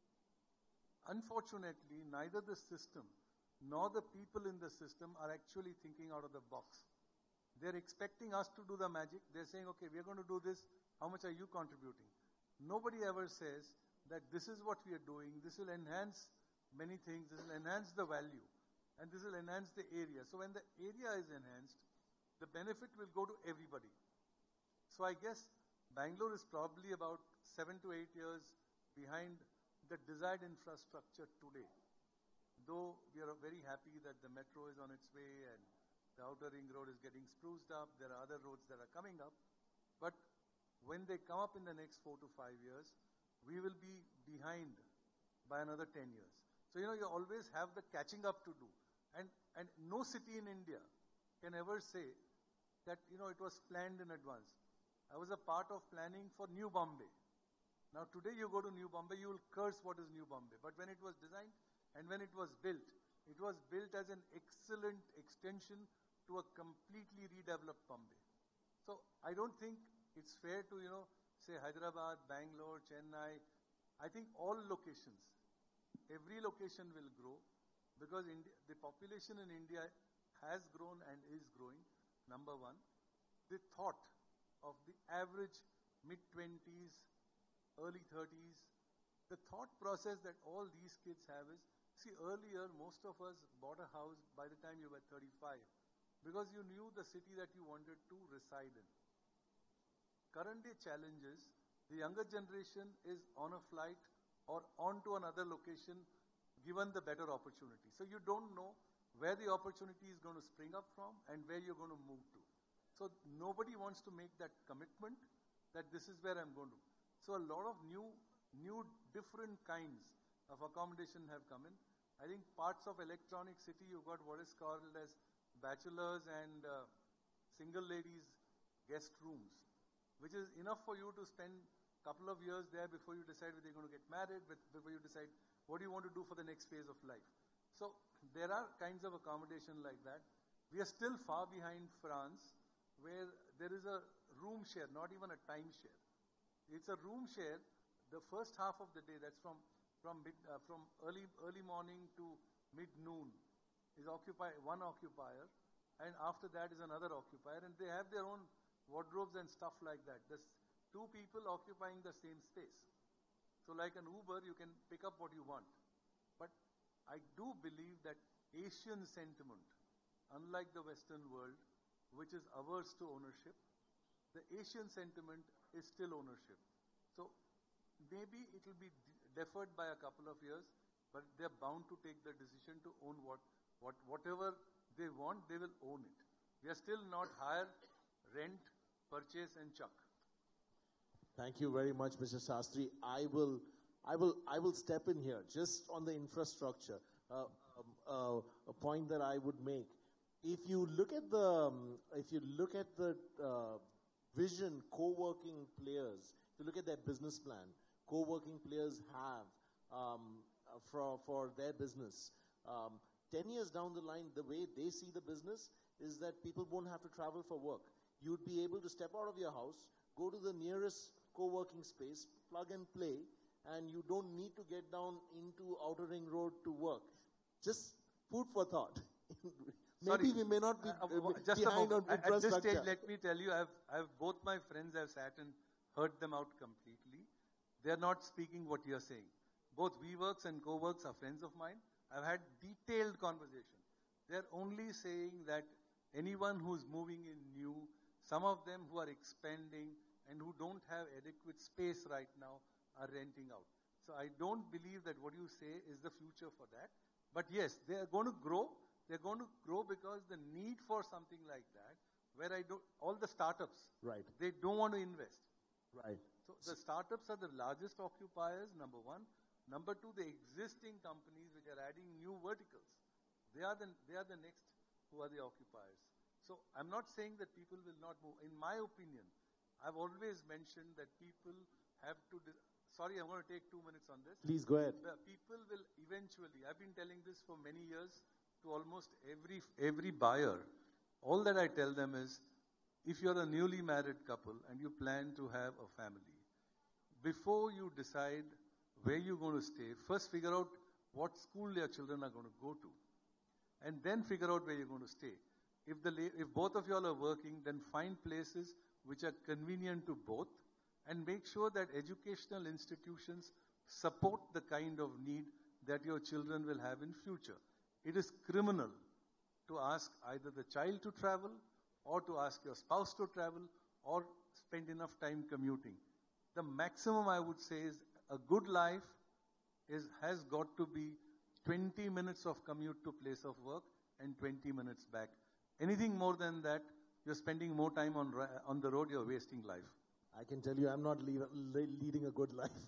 Unfortunately, neither the system nor the people in the system are actually thinking out of the box. They're expecting us to do the magic. They're saying, okay, we're going to do this. How much are you contributing? Nobody ever says that this is what we are doing. This will enhance many things. This will enhance the value. And this will enhance the area. So when the area is enhanced, the benefit will go to everybody. So I guess Bangalore is probably about seven to eight years behind the desired infrastructure today. Though we are very happy that the metro is on its way and the Outer Ring Road is getting spruced up, there are other roads that are coming up. But when they come up in the next four to five years, we will be behind by another ten years. So, you know, you always have the catching up to do. And, and no city in India can ever say that, you know, it was planned in advance. I was a part of planning for New Bombay. Now, today you go to New Bombay, you will curse what is New Bombay. But when it was designed and when it was built, it was built as an excellent extension to a completely redeveloped Bombay. So, I don't think it's fair to, you know, say Hyderabad, Bangalore, Chennai. I think all locations, every location will grow. Because India, the population in India has grown and is growing, number one. The thought of the average mid-twenties, early thirties the thought process that all these kids have is, see, earlier most of us bought a house by the time you were thirty-five because you knew the city that you wanted to reside in. Current day challenge is the younger generation is on a flight or on to another location given the better opportunity. So you don't know where the opportunity is going to spring up from and where you're going to move to. So nobody wants to make that commitment that this is where I'm going to. So a lot of new, new different kinds of accommodation have come in. I think parts of Electronic City, you've got what is called as bachelors and uh, single ladies guest rooms, which is enough for you to spend a couple of years there before you decide whether you're going to get married, before you decide what do you want to do for the next phase of life. So there are kinds of accommodation like that. We are still far behind France, where there is a room share, not even a time share. It's a room share. The first half of the day, that's from from mid, uh, from early early morning to mid noon, is occupied one occupier, and after that is another occupier, and they have their own wardrobes and stuff like that. There's two people occupying the same space. So like an Uber, you can pick up what you want. But I do believe that Asian sentiment, unlike the Western world, which is averse to ownership, the Asian sentiment is still ownership. So maybe it will be deferred by a couple of years, but they're bound to take the decision to own what, what, whatever they want, they will own it. We are still not hire, rent, purchase, and chuck. Thank you very much, Mister Shastri. I will, I will, I will step in here just on the infrastructure. Uh, um, uh, a point that I would make: if you look at the, um, if you look at the uh, vision co-working players, if you look at their business plan, co-working players have um, uh, for for their business. Um, Ten years down the line, the way they see the business is that people won't have to travel for work. You'd be able to step out of your house, go to the nearest co-working space, plug and play, and you don't need to get down into Outer Ring Road to work. Just food for thought. Maybe Sorry, we may not be uh, uh, uh, just behind on at, at this infrastructure. stage, let me tell you, I've, I've both my friends have sat and heard them out completely. They're not speaking what you're saying. Both WeWorks and CoWorks are friends of mine. I've had detailed conversation. They're only saying that anyone who's moving in new, some of them who are expanding and who don't have adequate space right now are renting out. So I don't believe that what you say is the future for that. But yes, they are going to grow. They're going to grow because the need for something like that, where I don't, all the startups, Right. they don't want to invest. Right. So the startups are the largest occupiers, number one. Number two, the existing companies which are adding new verticals. They are the, they are the next who are the occupiers. So I'm not saying that people will not move. In my opinion, I've always mentioned that people have to, sorry, I'm going to take two minutes on this. Please go ahead. The people will eventually, I've been telling this for many years to almost every, every buyer. All that I tell them is, if you're a newly married couple and you plan to have a family, before you decide where you're going to stay, first figure out what school your children are going to go to. And then figure out where you're going to stay. If, the, if both of you all are working, then find places which are convenient to both and make sure that educational institutions support the kind of need that your children will have in future. It is criminal to ask either the child to travel or to ask your spouse to travel or spend enough time commuting. The maximum I would say is a good life is, has got to be twenty minutes of commute to place of work and twenty minutes back. Anything more than that, you're spending more time on, on the road, you're wasting life. I can tell you I'm not le le leading a good life.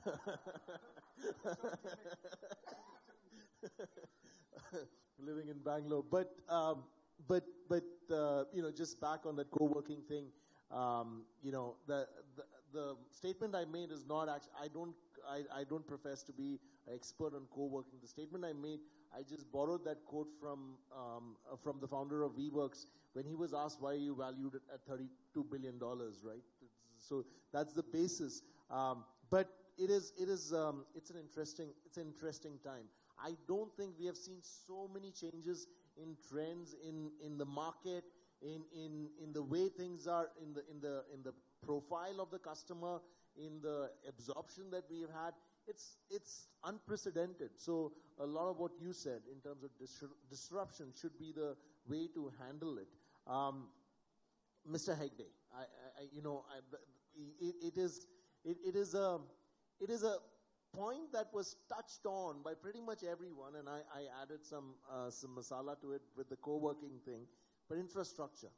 Living in Bangalore. But, um, but, but uh, you know, just back on that co-working thing, um, you know, the, the, the statement I made is not actually, I don't, I, I don't profess to be an expert on co-working. The statement I made, I just borrowed that quote from, um, uh, from the founder of WeWorks when he was asked why you valued it at thirty-two billion dollars, right? So that's the basis. Um, but it is, it is, um, it's an interesting, it's an interesting time. I don't think we have seen so many changes in trends in, in the market, in, in, in the way things are, in the, in the, in the profile of the customer, in the absorption that we've had. It's, it's unprecedented. So a lot of what you said in terms of dis- disruption should be the way to handle it. Um, Mister Hegde, I, I, you know, I, it, it is, it, it is a, it is a point that was touched on by pretty much everyone, and I, I added some, uh, some masala to it with the co-working thing. But infrastructure.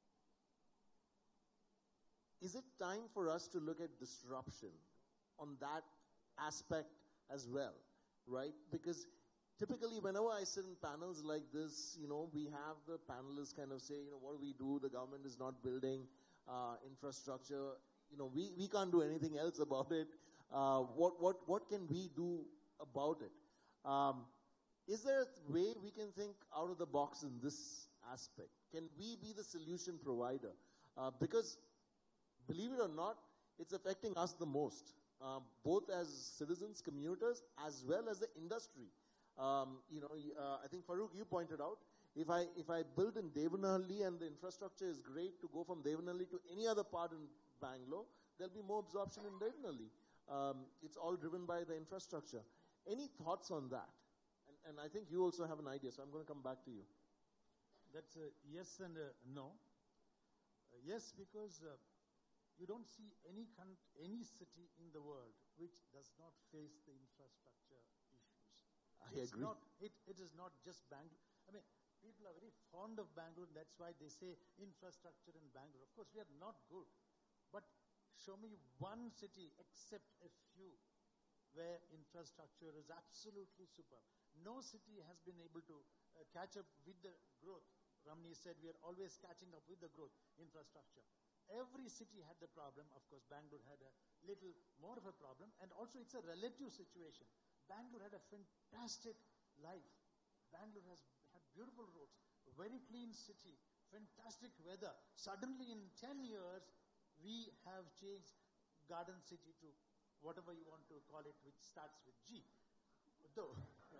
Is it time for us to look at disruption on that aspect as well, right? Because typically whenever I sit in panels like this, you know, we have the panelists kind of say, you know, what do we do? The government is not building uh, infrastructure. You know, we, we can't do anything else about it. Uh, what, what, what can we do about it? Um, is there a way we can think out of the box in this aspect? Can we be the solution provider? Uh, because believe it or not, it's affecting us the most, um, both as citizens, commuters, as well as the industry. Um, you know, uh, I think Farooq, you pointed out, if I if I build in Devanahalli and the infrastructure is great to go from Devanahalli to any other part in Bangalore, there'll be more absorption in Devanahalli. Um, it's all driven by the infrastructure. Any thoughts on that? And, and I think you also have an idea, so I'm going to come back to you. That's a yes and a no. Uh, yes, because uh, you don't see any con- any city in the world which does not face the infrastructure issues. I it's agree. Not, it, it is not just Bangalore. I mean, people are very fond of Bangalore, and that's why they say infrastructure in Bangalore. Of course, we are not good. But show me one city, except a few, where infrastructure is absolutely superb. No city has been able to uh, catch up with the growth. Ramani said we are always catching up with the growth, infrastructure. Every city had the problem. Of course, Bangalore had a little more of a problem. And also, it's a relative situation. Bangalore had a fantastic life. Bangalore has had beautiful roads, a very clean city, fantastic weather. Suddenly, in ten years, we have changed Garden City to whatever you want to call it, which starts with G. Though,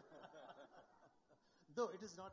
though it is not.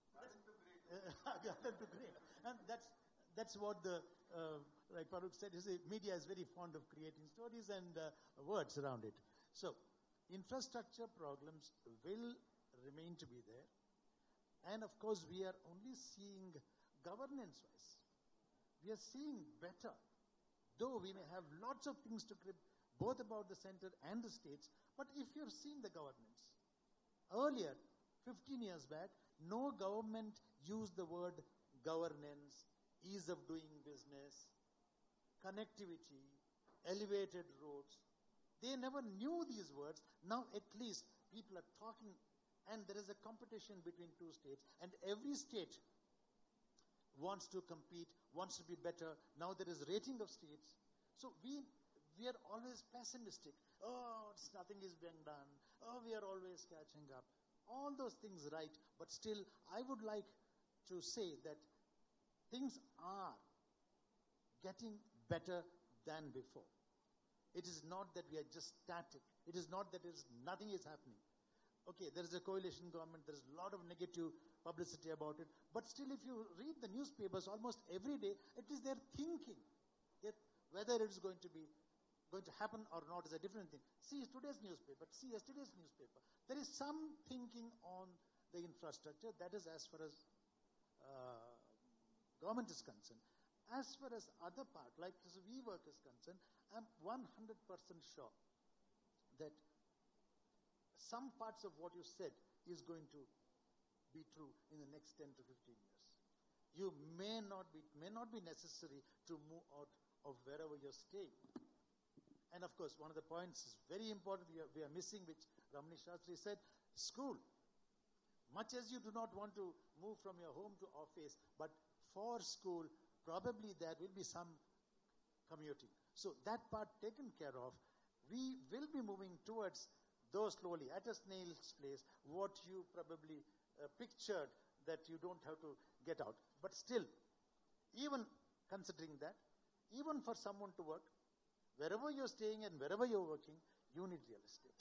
Garden to Grey. And that's, that's what the, uh, like Farooq said, is the media is very fond of creating stories and uh, words around it. So, infrastructure problems will remain to be there. And of course, we are only seeing governance-wise. We are seeing better. Though we may have lots of things to grip, both about the center and the states, but if you're seeing the governance, earlier, fifteen years back, no government used the word governance, ease of doing business, connectivity, elevated roads. They never knew these words. Now at least people are talking, and there is a competition between two states, and every state wants to compete, wants to be better. Now there is rating of states. So we we are always pessimistic. Oh, it's, nothing is being done. Oh, we are always catching up. All those things right, but still I would like to say that things are getting better than before. It is not that we are just static. It is not that is nothing is happening. Okay, there is a coalition government. There is a lot of negative publicity about it. But still, if you read the newspapers almost every day, it is their thinking. That whether it is going to be going to happen or not is a different thing. See today's newspaper. See yesterday's newspaper. There is some thinking on the infrastructure. That is as far as uh, government is concerned. As far as other part, like as WeWork is concerned, I'm one hundred percent sure that some parts of what you said is going to be true in the next ten to fifteen years. You may not be, may not be necessary to move out of wherever you're staying. And of course, one of the points is very important we are, we are missing, which Ramani Shastri said, school. Much as you do not want to move from your home to office, but for school, probably there will be some commuting. So that part taken care of, we will be moving towards those slowly, at a snail's pace, what you probably uh, pictured that you don't have to get out. But still, even considering that, even for someone to work, wherever you're staying and wherever you're working, you need real estate.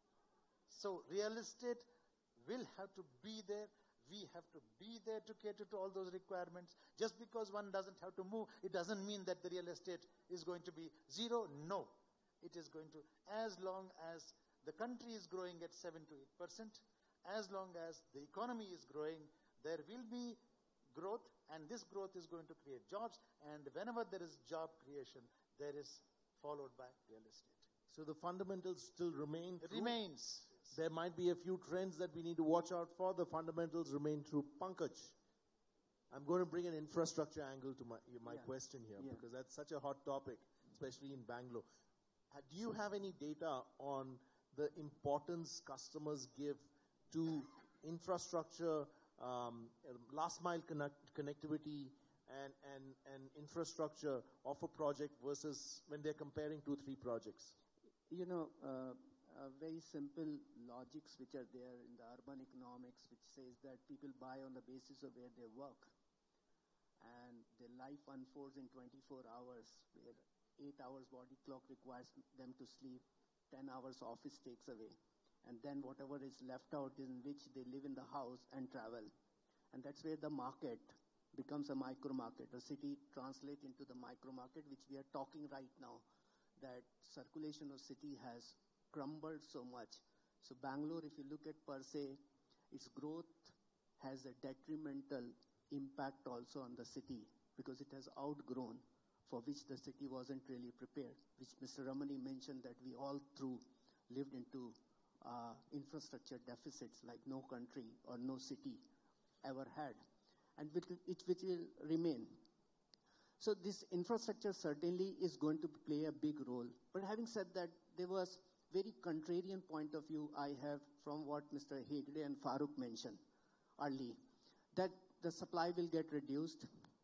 So real estate will have to be there. We have to be there to cater to all those requirements. Just because one doesn't have to move, it doesn't mean that the real estate is going to be zero. No. it is going to, as long as the country is growing at seven to eight percent, as long as the economy is growing, there will be growth, and this growth is going to create jobs, and whenever there is job creation, there is followed by real estate. So the fundamentals still remain true. Remains. There might be a few trends that we need to watch out for. The fundamentals remain true. Pankaj, I'm going to bring an infrastructure angle to my, my Yeah. question here Yeah. because that's such a hot topic, especially in Bangalore. Uh, Do you have any data on the importance customers give to infrastructure, um, last mile connect, connectivity, and, and, and infrastructure of a project versus when they're comparing two, three projects? You know, uh, uh, very simple logics which are there in the urban economics, which says that people buy on the basis of where they work. And their life unfolds in twenty-four hours, where eight hours body clock requires them to sleep, ten hours office takes away. And then whatever is left out is in which they live in the house and travel. And that's where the market becomes a micro market. A city translates into the micro market, which we are talking right now, that circulation of city has crumbled so much. So Bangalore, if you look at per se, its growth has a detrimental impact also on the city because it has outgrown, for which the city wasn't really prepared, which Mister Ramani mentioned that we all through lived into uh, infrastructure deficits like no country or no city ever had, and which, it, which will remain. So this infrastructure certainly is going to play a big role. But having said that, there was very contrarian point of view I have from what Mister Hegde and Farooq mentioned early, that the supply will get reduced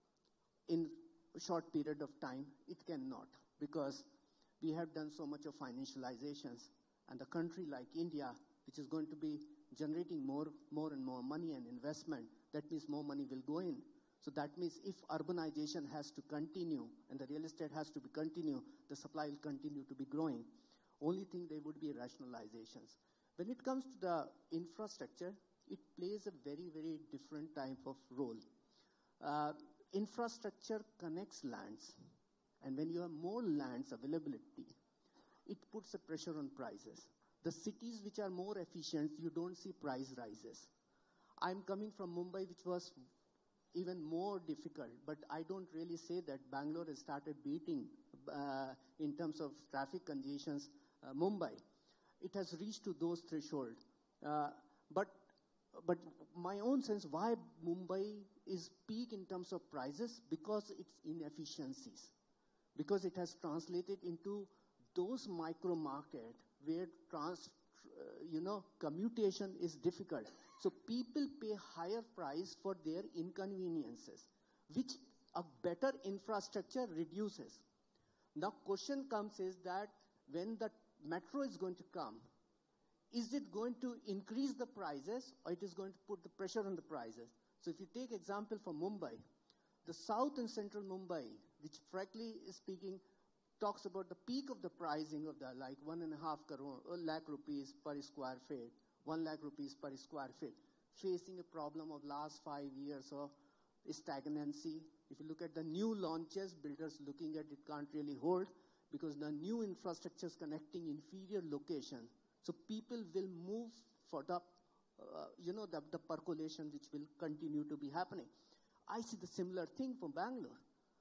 in a short period of time. It cannot, because we have done so much of financializations, and a country like India, which is going to be generating more, more and more money and investment, that means more money will go in. So that means if urbanization has to continue and the real estate has to be continue, the supply will continue to be growing. Only thing there would be rationalizations. When it comes to the infrastructure, it plays a very, very different type of role. Uh, infrastructure connects lands, and when you have more lands availability, it puts a pressure on prices. The cities which are more efficient, you don't see price rises. I'm coming from Mumbai, which was even more difficult, but I don't really say that Bangalore has started beating uh, in terms of traffic congestions uh, Mumbai. It has reached to those thresholds. Uh, but but my own sense, why Mumbai is peak in terms of prices? Because its inefficiencies. Because it has translated into those micro market where trans, uh, you know, commutation is difficult. So people pay higher price for their inconveniences, which a better infrastructure reduces. Now question comes is that when the metro is going to come, is it going to increase the prices or it is going to put the pressure on the prices? So if you take example for Mumbai, the south and central Mumbai, which frankly speaking talks about the peak of the pricing of the like one and a half crore, lakh rupees per square feet, one lakh rupees per square feet, facing a problem of last five years of stagnancy. If you look at the new launches, builders looking at it can't really hold because the new infrastructures connecting inferior location. So people will move for the, uh, you know, the, the percolation which will continue to be happening. I see the similar thing for Bangalore.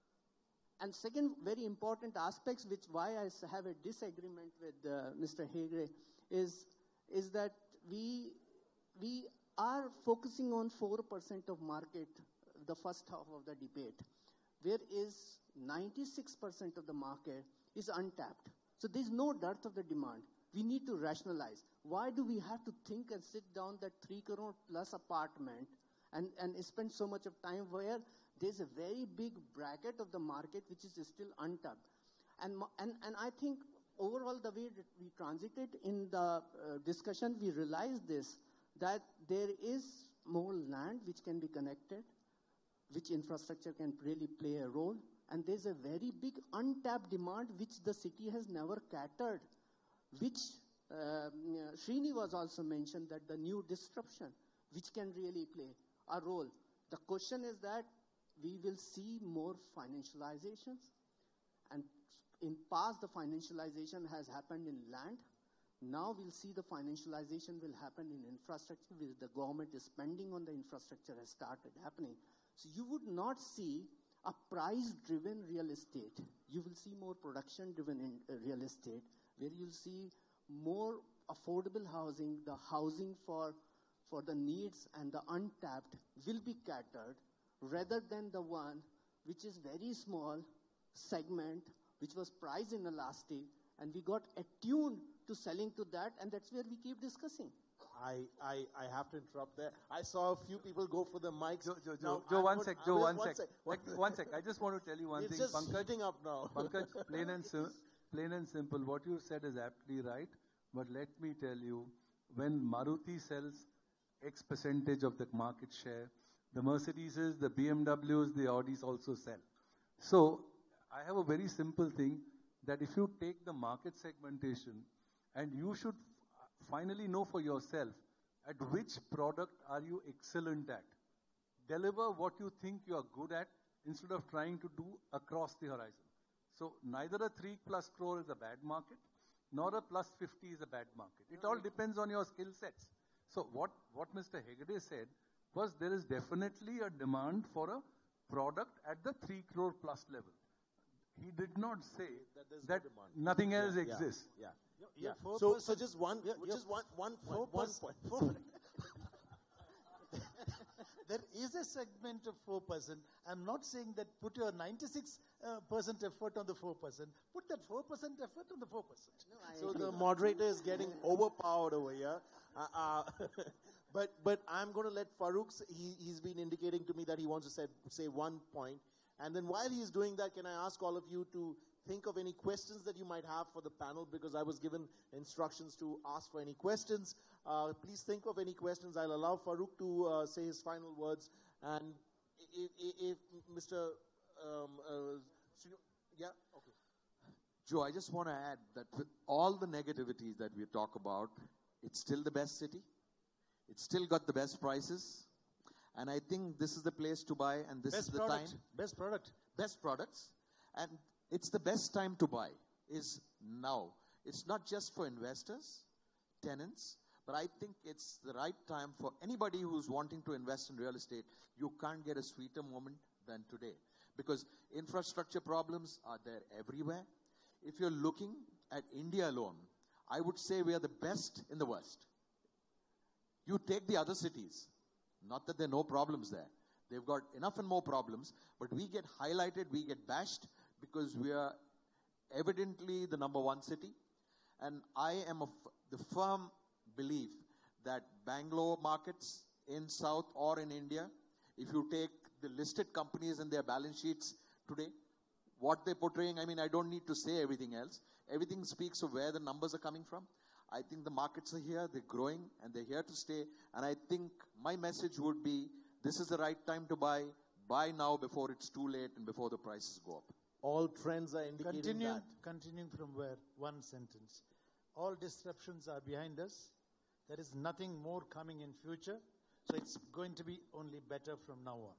And second very important aspects which why I have a disagreement with uh, Mister Hegde is, is that we, we are focusing on four percent of market, the first half of the debate, whereas ninety-six percent of the market is untapped. So there's no dearth of the demand. We need to rationalize. Why do we have to think and sit down that three crore plus apartment and, and spend so much of time where there's a very big bracket of the market which is still untapped? And, and, and I think overall the way that we transited in the uh, discussion, we realized this, that there is more land which can be connected, which infrastructure can really play a role, and there's a very big untapped demand which the city has never catered, which uh, Srini was also mentioned that the new disruption, which can really play a role. The question is that we will see more financializations, and in past, the financialization has happened in land. Now we'll see the financialization will happen in infrastructure, where the government is spending on the infrastructure has started happening. So you would not see a price-driven real estate. You will see more production-driven in, uh, real estate, where you'll see more affordable housing. The housing for, for the needs and the untapped will be catered, rather than the one which is very small segment, which was price inelastic, and we got attuned to selling to that, and that's where we keep discussing. I, I, I have to interrupt there. I saw a few people go for the mics. Joe, Joe, Now, Joe, Joe I'm one going- sec, I Joe, will- one one sec. sec. One- Like, one sec. I just want to tell you one It's thing. just Pankaj, heating up now. Pankaj, plain and, sim- plain and simple, what you said is aptly right. But let me tell you, when Maruti sells X percentage of the market share, the Mercedeses, the B M Ws, the Audis also sell. So I have a very simple thing that if you take the market segmentation, and you should finally know for yourself at which product are you excellent at. Deliver what you think you are good at instead of trying to do across the horizon. So neither a three plus crore is a bad market, nor a plus fifty is a bad market. It all depends on your skill sets. So what, what Mister Hegde said was there is definitely a demand for a product at the three crore plus level. He did not say That there's no that demand. nothing Yeah, else yeah, exists. Yeah. Your- Yeah. your four So, percent so just one, your- your just one, one four point, one percent point. four- There is a segment of four percent. I'm not saying that put your ninety-six percent effort on the four percent. Put that four percent effort on the four percent. So the moderator is getting overpowered over here. Uh, uh, but but I'm going to let Farooq, s- he, he's been indicating to me that he wants to say, say one point. And then while he's doing that, can I ask all of you to think of any questions that you might have for the panel, because I was given instructions to ask for any questions. Uh, please think of any questions. I'll allow Farooq to uh, say his final words. And if, if, if Mister Um, uh, Srinu- yeah, okay. Joe, I just want to add that with all the negativities that we talk about, it's still the best city. It's still got the best prices. And I think this is the place to buy, and this Best is the product. time. Best product. Best products. And it's the best time to buy is now. It's not just for investors, tenants, but I think it's the right time for anybody who's wanting to invest in real estate. You can't get a sweeter moment than today, because infrastructure problems are there everywhere. If you're looking at India alone, I would say we are the best in the West. You take the other cities, not that there are no problems there. They've got enough and more problems, but we get highlighted, we get bashed because we are evidently the number one city. And I am of the firm belief that Bangalore markets in South or in India, if you take the listed companies and their balance sheets today, what they're portraying, I mean, I don't need to say everything else. Everything speaks of where the numbers are coming from. I think the markets are here, they're growing, and they're here to stay. And I think my message would be, this is the right time to buy. Buy now before it's too late and before the prices go up. All trends are indicating Continuing, that. continuing from where, one sentence. All disruptions are behind us. There is nothing more coming in future. So it's going to be only better from now on.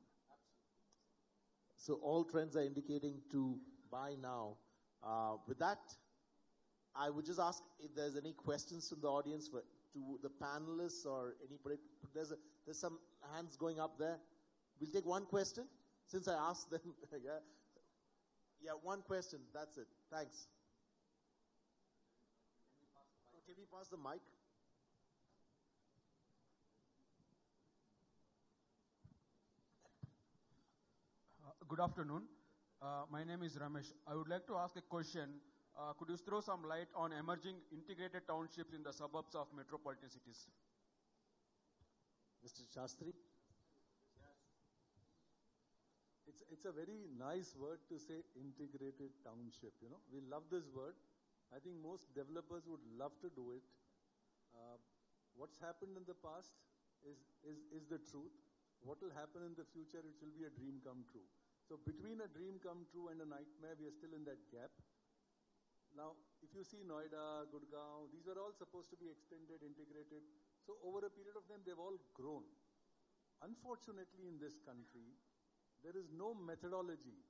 So all trends are indicating to buy now. Uh, with that, I would just ask if there's any questions from the audience for to the panelists or anybody. There's a, there's some hands going up there. We'll take one question since I asked them. yeah, yeah, one question. That's it. Thanks. Oh, can we pass the mic? Uh, Good afternoon. Uh, My name is Ramesh. I would like to ask a question. Uh, Could you throw some light on emerging integrated townships in the suburbs of metropolitan cities? Mister Shastri? It's, it's a very nice word to say integrated township, you know. We love this word. I think most developers would love to do it. Uh, what's happened in the past is, is, is the truth. What will happen in the future, it will be a dream come true. So between a dream come true and a nightmare, we are still in that gap. Now, if you see Noida, Gurgaon, these are all supposed to be extended, integrated. So over a period of time, they've all grown. Unfortunately, in this country, there is no methodology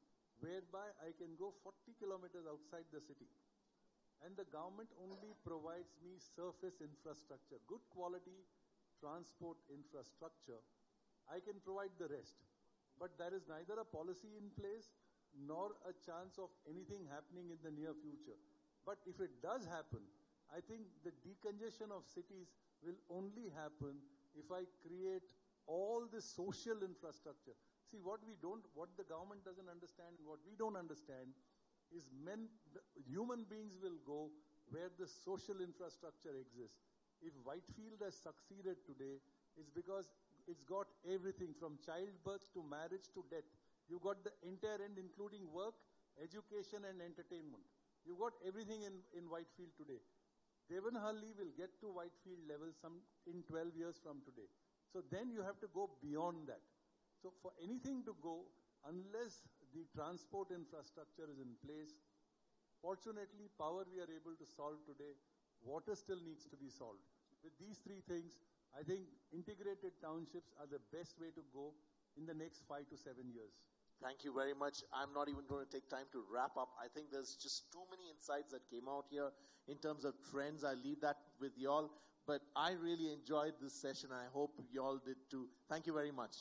whereby I can go forty kilometers outside the city. And the government only provides me surface infrastructure, good quality transport infrastructure. I can provide the rest. But there is neither a policy in place nor a chance of anything happening in the near future. But if it does happen, I think the decongestion of cities will only happen if I create all the social infrastructure. See, what we don't, what the government doesn't understand, what we don't understand is men, the human beings will go where the social infrastructure exists. If Whitefield has succeeded today, it's because it's got everything from childbirth to marriage to death. You got the entire end, including work, education and entertainment. You got everything in, in Whitefield today. Devanahalli will get to Whitefield level some in twelve years from today. So then you have to go beyond that. So for anything to go, unless the transport infrastructure is in place, fortunately power we are able to solve today, water still needs to be solved. With these three things, I think integrated townships are the best way to go in the next five to seven years. Thank you very much. I'm not even going to take time to wrap up. I think there's just too many insights that came out here in terms of trends. I leave that with y'all. But I really enjoyed this session. I hope y'all did too. Thank you very much.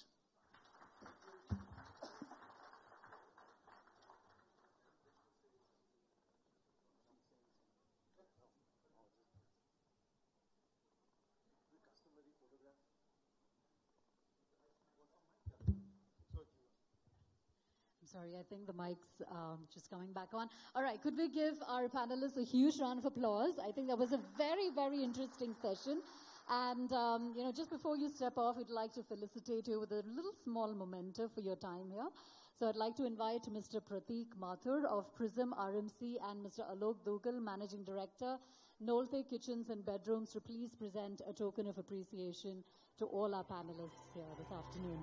Sorry, I think the mic's um, just coming back on. All right, could we give our panelists a huge round of applause? I think that was a very, very interesting session. And, um, you know, just before you step off, we'd like to felicitate you with a little small memento for your time here. So I'd like to invite Mister Prateek Mathur of Prism R M C and Mister Alok Dugal, Managing Director, Nolte Kitchens and Bedrooms, to please present a token of appreciation to all our panelists here this afternoon.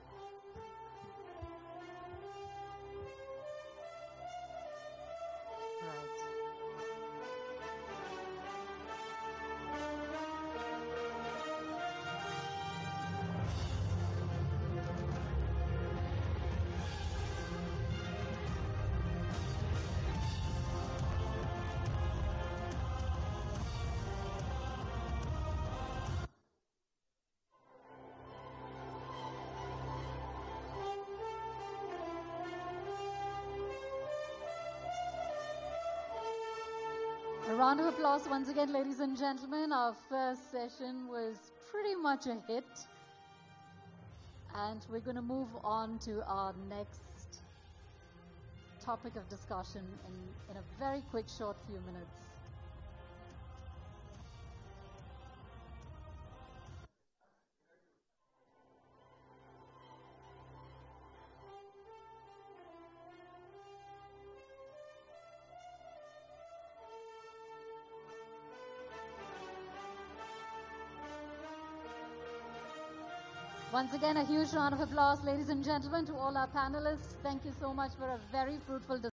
A round of applause once again, ladies and gentlemen. Our first session was pretty much a hit. And we're going to move on to our next topic of discussion in, in a very quick, short few minutes. Once again, a huge round of applause, ladies and gentlemen, to all our panelists. Thank you so much for a very fruitful discussion.